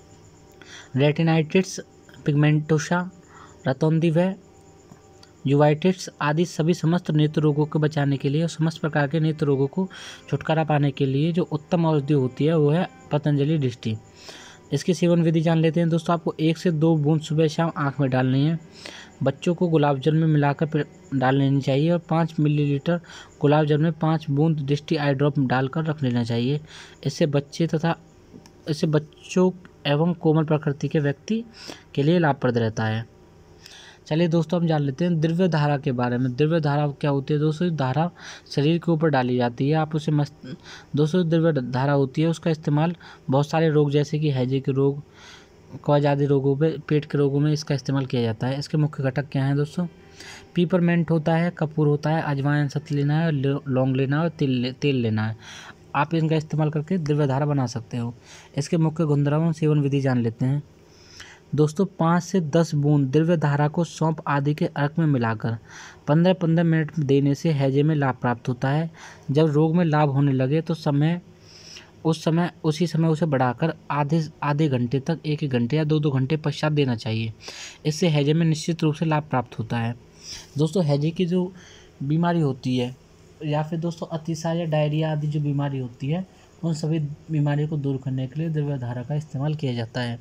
retinitis pigmentosa, रतौंधी व यूवाइटिस आदि सभी समस्त नेत्र रोगों को बचाने के लिए और समस्त प्रकार के नेत्र रोगों को छुटकारा पाने के लिए जो उत्तम औषधि होती है वो है पतंजलि दृष्टि। इसकी सेवन विधि जान लेते हैं दोस्तों। आपको एक से दो बूंद सुबह शाम आँख में डालनी है। बच्चों को गुलाब जल में मिलाकर डाल लेनी चाहिए और पाँच मिलीलीटर गुलाब जल में पाँच बूंद दृष्टि आई ड्रॉप डालकर रख लेना चाहिए। इससे बच्चे तथा इससे बच्चों एवं कोमल प्रकृति के व्यक्ति के लिए लाभप्रद रहता है। चलिए दोस्तों हम जान लेते हैं द्रव्य धारा के बारे में। द्रव्य धारा क्या होती है दोस्तों? धारा शरीर के ऊपर डाली जाती है, आप उसे मस्त दोस्तों द्रव्य धारा होती है, उसका इस्तेमाल बहुत सारे रोग जैसे कि हैजे के रोग, कब्ज आदि रोगों पे, पेट के रोगों में इसका इस्तेमाल किया जाता है। इसके मुख्य घटक क्या हैं दोस्तों? पीपरमेंट होता है, कपूर होता है, अजवाइन सत लेना है, लौंग लेना है और तेल तेल लेना है। आप इनका इस्तेमाल करके द्रव्य धारा बना सकते हो। इसके मुख्य गुणधर्म सेवन विधि जान लेते हैं दोस्तों। पाँच से दस बूंद द्रव्य धारा को सौंफ आदि के अर्क में मिलाकर पंद्रह पंद्रह मिनट देने से हैजे में लाभ प्राप्त होता है। जब रोग में लाभ होने लगे तो समय उस समय उसी समय उसे बढ़ाकर आधे आधे घंटे तक एक एक घंटे या दो दो घंटे पश्चात देना चाहिए। इससे हैजे में निश्चित रूप से लाभ प्राप्त होता है। दोस्तों हैजे की जो बीमारी होती है या फिर दोस्तों अतिसार या डायरिया आदि जो बीमारी होती है, उन सभी बीमारियों को दूर करने के लिए द्रव्य धारा का इस्तेमाल किया जाता है।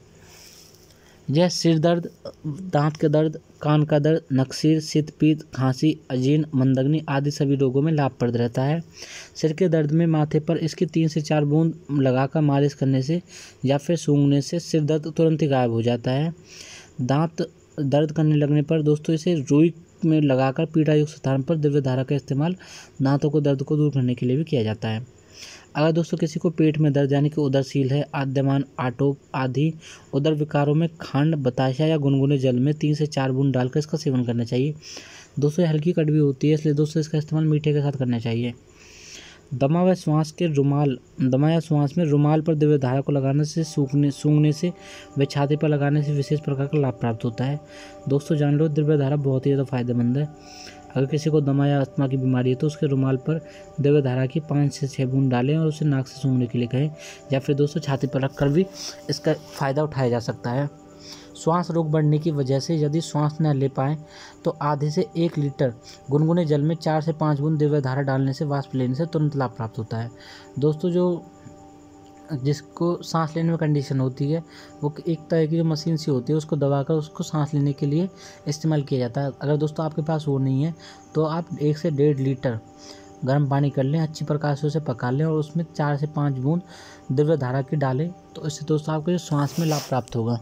यह सिर दर्द, दांत के दर्द, कान का दर्द, नक्सीर, शीत पीत, खांसी, अजीर्ण, मंदग्नि आदि सभी रोगों में लाभप्रद रहता है। सिर के दर्द में माथे पर इसकी तीन से चार बूंद लगाकर मालिश करने से या फिर सूंघने से सिर दर्द तुरंत ही गायब हो जाता है। दांत दर्द करने लगने पर दोस्तों इसे रुई में लगाकर पीड़ा युक्त स्थान पर द्रव्य धारा का इस्तेमाल दांतों को दर्द को दूर करने के लिए भी किया जाता है। अगर दोस्तों किसी को पेट में दर्द यानी कि उदरशील है, आद्यमान, आटोप आदि उदर विकारों में खंड, बताशा या गुनगुने जल में तीन से चार बूंद डालकर इसका सेवन करना चाहिए। दोस्तों हल्की कड़वी होती है, इसलिए दोस्तों इसका इस्तेमाल मीठे के साथ करना चाहिए। दमा व श्वास के रुमाल दमा या श्वास में रुमाल पर दिव्य धारा को लगाने से सूखने सूंघने से व छाती पर लगाने से विशेष प्रकार का लाभ प्राप्त होता है। दोस्तों जान लो, दिव्य धारा बहुत ही ज़्यादा फायदेमंद है। अगर किसी को दमा या अस्थमा की बीमारी है तो उसके रुमाल पर दिव्य धारा की पाँच से छः बूंद डालें और उसे नाक से सूंघने के लिए कहें, या फिर दोस्तों छाती पर रखकर भी इसका फ़ायदा उठाया जा सकता है। श्वास रोग बढ़ने की वजह से यदि श्वास न ले पाएँ तो आधे से एक लीटर गुनगुने जल में चार से पाँच बूंद दिव्य धारा डालने से वाष्प लेने से तुरंत लाभ प्राप्त होता है। दोस्तों जो जिसको सांस लेने में कंडीशन होती है वो एक तरह की जो मशीन सी होती है उसको दबाकर उसको सांस लेने के लिए इस्तेमाल किया जाता है। अगर दोस्तों आपके पास वो नहीं है तो आप एक से डेढ़ लीटर गर्म पानी कर लें, अच्छी प्रकार से उसे पका लें और उसमें चार से पाँच बूंद दिव्य धारा की डालें, तो इससे दोस्तों आपको जो श्वास में लाभ प्राप्त होगा।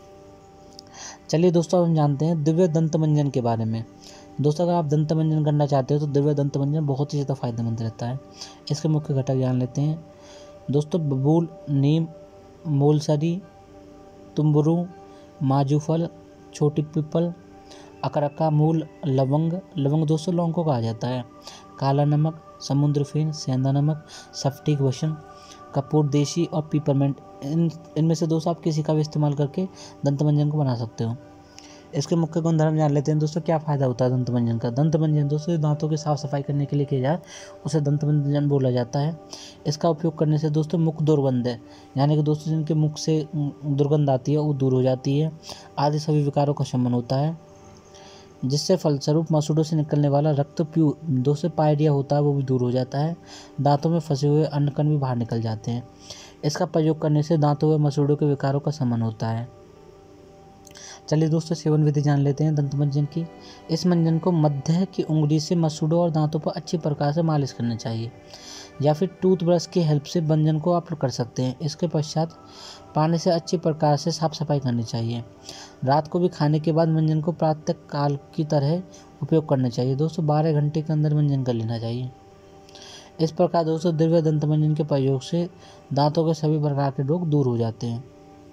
चलिए दोस्तों अब हम जानते हैं दिव्य दंत मंजन के बारे में। दोस्तों अगर आप दंत मंजन करना चाहते हो तो दिव्य दंत मंजन बहुत ही ज़्यादा फायदेमंद रहता है। इसके मुख्य घटक जान लेते हैं। दोस्तों बबूल, नीम, मूलसरी, तुम्बरू, माजूफल, छोटी पीपल, अकरक्का मूल, लवंग लवंग दोस्तों लौंग को कहा जाता है, काला नमक, समुद्र फेन, सेंधा नमक, सफ्टिक वसन, कपूर देशी और पीपरमेंट, इन इनमें से दोस्तों आप किसी का भी इस्तेमाल करके दंत मंजन को बना सकते हो। इसके मुख्य गुणधर्म जान लेते हैं। दोस्तों क्या फ़ायदा होता है दंत मंजन का। दंत मंजन दोस्तों दांतों की साफ़ सफाई करने के लिए किया जाए उसे दंत मंजन बोला जाता है। इसका उपयोग करने से दोस्तों मुख दुर्गंध है, यानी कि दोस्तों जिनके मुख से दुर्गंध आती है वो दूर हो जाती है। आदि सभी विकारों का शमन होता है, जिससे फलस्वरूप मसूड़ों से निकलने वाला रक्त प्यू दोस्तों पायरिया होता है वो भी दूर हो जाता है। दांतों में फंसे हुए अन्नकण भी बाहर निकल जाते हैं। इसका प्रयोग करने से दांतों व मसूड़ों के विकारों का शमन होता है। चलिए दोस्तों सेवन विधि जान लेते हैं दंत मंजन की। इस मंजन को मध्य की उंगली से मसूड़ों और दांतों पर अच्छी प्रकार से मालिश करना चाहिए, या फिर टूथब्रश की हेल्प से मंजन को आप कर सकते हैं। इसके पश्चात पानी से अच्छी प्रकार से साफ सफाई करनी चाहिए। रात को भी खाने के बाद मंजन को प्रातः काल की तरह उपयोग करना चाहिए। दोस्तों बारह घंटे के अंदर मंजन कर लेना चाहिए। इस प्रकार दोस्तों दिव्य दंत मंजन के प्रयोग से दांतों के सभी प्रकार के रोग दूर हो जाते हैं।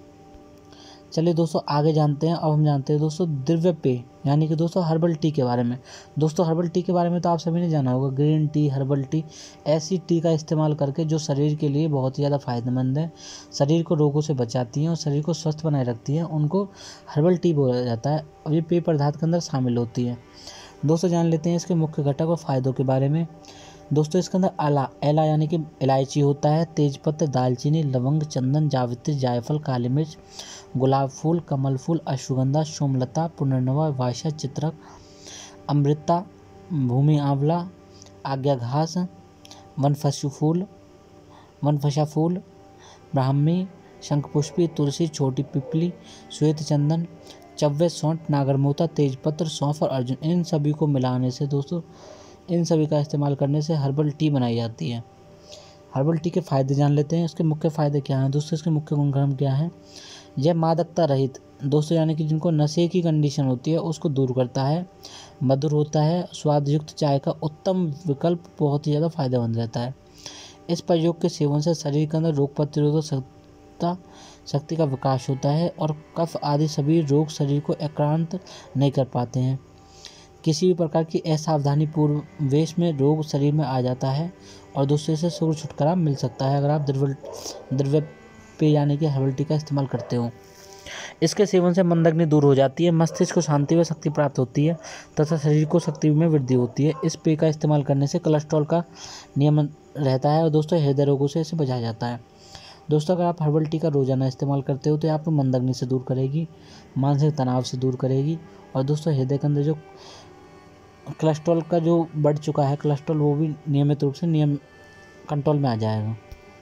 चलिए दोस्तों आगे जानते हैं। अब हम जानते हैं दोस्तों दिव्य पेय यानी कि दोस्तों हर्बल टी के बारे में। दोस्तों हर्बल टी के बारे में तो आप सभी ने जाना होगा। ग्रीन टी, हर्बल टी, ऐसी टी का इस्तेमाल करके जो शरीर के लिए बहुत ही ज़्यादा फायदेमंद है, शरीर को रोगों से बचाती हैं और शरीर को स्वस्थ बनाए रखती हैं, उनको हर्बल टी बोला जाता है। अब ये पेय पदार्थ के अंदर शामिल होती है। दोस्तों जान लेते हैं इसके मुख्य घटक और फायदों के बारे में। दोस्तों इसके अंदर आला एला यानी कि इलायची होता है, तेजपत्ता, दालचीनी, लवंग, चंदन, जावित्री, जायफल, काली मिर्च, गुलाब फूल, कमल फूल, अश्वगंधा, सोमलता, पुनर्नवा, वायसा, चित्रक, अमृता, भूमि आंवला, आज्ञा घास, वनफशु फूल वनफशा फूल, ब्राह्मी, शंखपुष्पी, तुलसी, छोटी पिपली, श्वेत चंदन, चव्वे, सौंठ, नागरमोता, तेजपत्र, सौंफ और अर्जुन, इन सभी को मिलाने से दोस्तों इन सभी का इस्तेमाल करने से हर्बल टी बनाई जाती है। हर्बल टी के फ़ायदे जान लेते हैं। इसके मुख्य फ़ायदे क्या हैं दोस्तों, इसके मुख्य गुणधर्म क्या हैं। यह मादकता रहित दोस्तों यानी कि जिनको नशे की कंडीशन होती है उसको दूर करता है, मधुर होता है, स्वादयुक्त चाय का उत्तम विकल्प, बहुत ही ज़्यादा फायदेमंद रहता है। इस प्रयोग के सेवन से शरीर के अंदर रोग प्रतिरोधक क्षमता शक्ति का विकास होता है और कफ आदि सभी रोग शरीर को आक्रांत नहीं कर पाते हैं। किसी भी प्रकार की असावधानी पूर्ववेश में रोग शरीर में आ जाता है और दूसरे से शीघ्र छुटकारा मिल सकता है अगर आप द्रव्य द्रव्य पेय यानी कि हर्बल टी का इस्तेमाल करते हो। इसके सेवन से मंदग्नि दूर हो जाती है, मस्तिष्क को शांति व शक्ति प्राप्त होती है तथा शरीर को शक्ति में वृद्धि होती है। इस पेय का इस्तेमाल करने से कोलेस्ट्रॉल का नियमन रहता है और दोस्तों हृदय रोगों से इसे बचाया जाता है। दोस्तों अगर आप हर्बल टी का रोजाना इस्तेमाल करते हो तो आपको मंदग्नि से दूर करेगी, मानसिक तनाव से दूर करेगी और दोस्तों हृदय के अंदर जो कोलेस्ट्रॉल का जो बढ़ चुका है कोलेस्ट्रॉल वो भी नियमित रूप से नियम कंट्रोल में आ जाएगा।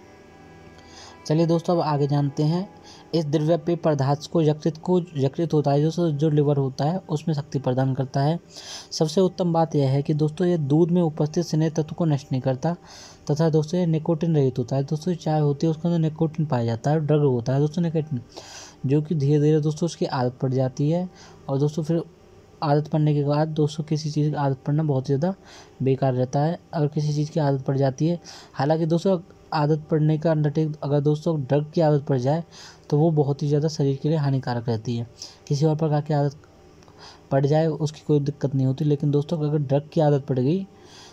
चलिए दोस्तों अब आगे जानते हैं। इस द्रव्य पेय पदार्थ को यकृत को यकृत होता है दोस्तों जो लिवर होता है उसमें शक्ति प्रदान करता है। सबसे उत्तम बात यह है कि दोस्तों ये दूध में उपस्थित स्नेह तत्व को नष्ट नहीं करता तथा दोस्तों ये निकोटिन रहित होता है। दोस्तों चाय होती है उसके अंदर निकोटिन पाया जाता है, ड्रग होता है दोस्तों निकोटिन, जो कि धीरे धीरे दोस्तों उसकी आदत पड़ जाती है और दोस्तों फिर आदत पड़ने के बाद दोस्तों किसी चीज़ की आदत पड़ना बहुत ज़्यादा बेकार रहता है अगर किसी चीज़ की आदत पड़ जाती है। हालांकि दोस्तों आदत पड़ने का अंडरटेक अगर दोस्तों ड्रग की आदत पड़ जाए तो वो बहुत ही ज़्यादा शरीर के लिए हानिकारक रहती है। किसी और प्रकार की आदत पड़ जाए उसकी कोई दिक्कत नहीं होती, लेकिन दोस्तों अगर ड्रग की आदत पड़ गई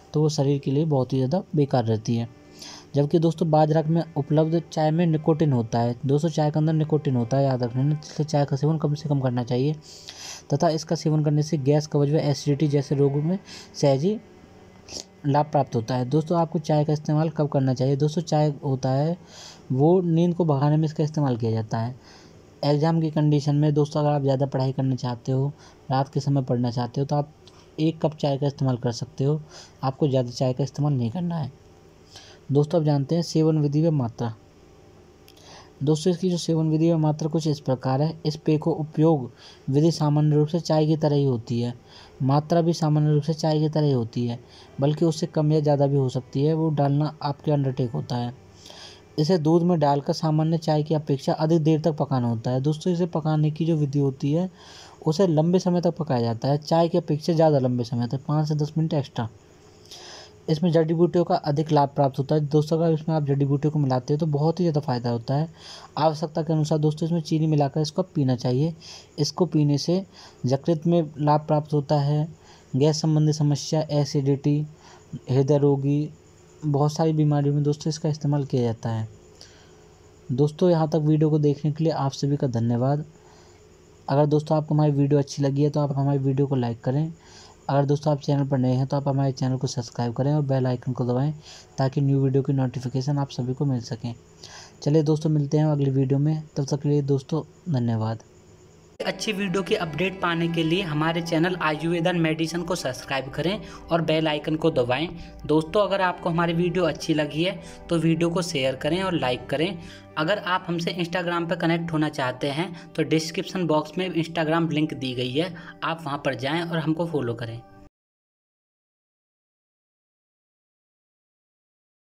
तो वो शरीर के लिए बहुत ही ज़्यादा बेकार रहती है। जबकि दोस्तों बाजरा में उपलब्ध चाय में निकोटिन होता है। दोस्तों चाय के अंदर निकोटिन होता है, याद रखना, इसलिए चाय का सेवन कम से कम करना चाहिए तथा इसका सेवन करने से गैस, कब्ज व एसिडिटी जैसे रोगों में सहज ही लाभ प्राप्त होता है। दोस्तों आपको चाय का इस्तेमाल कब करना चाहिए? दोस्तों चाय होता है वो नींद को भगाने में इसका इस्तेमाल किया जाता है। एग्ज़ाम की कंडीशन में दोस्तों अगर आप ज़्यादा पढ़ाई करना चाहते हो, रात के समय पढ़ना चाहते हो, तो आप एक कप चाय का इस्तेमाल कर सकते हो। आपको ज़्यादा चाय का इस्तेमाल नहीं करना है। दोस्तों आप जानते हैं सेवन विधि व मात्रा। दोस्तों इसकी जो सेवन विधि व मात्रा कुछ इस प्रकार है। इस पेय को उपयोग विधि सामान्य रूप से चाय की तरह ही होती है। मात्रा भी सामान्य रूप से चाय की तरह ही होती है, बल्कि उससे कम या ज़्यादा भी हो सकती है। वो डालना आपके अंडरटेक होता है। इसे दूध में डालकर सामान्य चाय की अपेक्षा अधिक देर तक पकाना होता है। दोस्तों इसे पकाने की जो विधि होती है उसे लंबे समय तक पकाया जाता है, चाय की अपेक्षा ज़्यादा लंबे समय तक, पाँच से दस मिनट एक्स्ट्रा। इसमें जड़ी बूटियों का अधिक लाभ प्राप्त होता है। दोस्तों अगर इसमें आप जड़ी बूटियों को मिलाते हैं तो बहुत ही ज़्यादा फ़ायदा होता है। आवश्यकता के अनुसार दोस्तों इसमें चीनी मिलाकर इसको पीना चाहिए। इसको पीने से यकृत में लाभ प्राप्त होता है। गैस संबंधी समस्या, एसिडिटी, हृदय रोगी, बहुत सारी बीमारियों में दोस्तों इसका इस्तेमाल किया जाता है। दोस्तों यहाँ तक वीडियो को देखने के लिए आप सभी का धन्यवाद। अगर दोस्तों आपको हमारी वीडियो अच्छी लगी है तो आप हमारी वीडियो को लाइक करें। अगर दोस्तों आप चैनल पर नए हैं तो आप हमारे चैनल को सब्सक्राइब करें और बेल आइकन को दबाएं ताकि न्यू वीडियो की नोटिफिकेशन आप सभी को मिल सकें। चलिए दोस्तों मिलते हैं अगली वीडियो में, तब तक के लिए दोस्तों धन्यवाद। अच्छी वीडियो की अपडेट पाने के लिए हमारे चैनल आयुर्वेदन मेडिसिन को सब्सक्राइब करें और बेल आइकन को दबाएं। दोस्तों अगर आपको हमारी वीडियो अच्छी लगी है तो वीडियो को शेयर करें और लाइक करें। अगर आप हमसे इंस्टाग्राम पर कनेक्ट होना चाहते हैं तो डिस्क्रिप्शन बॉक्स में इंस्टाग्राम लिंक दी गई है, आप वहां पर जाएं और हमको फॉलो करें।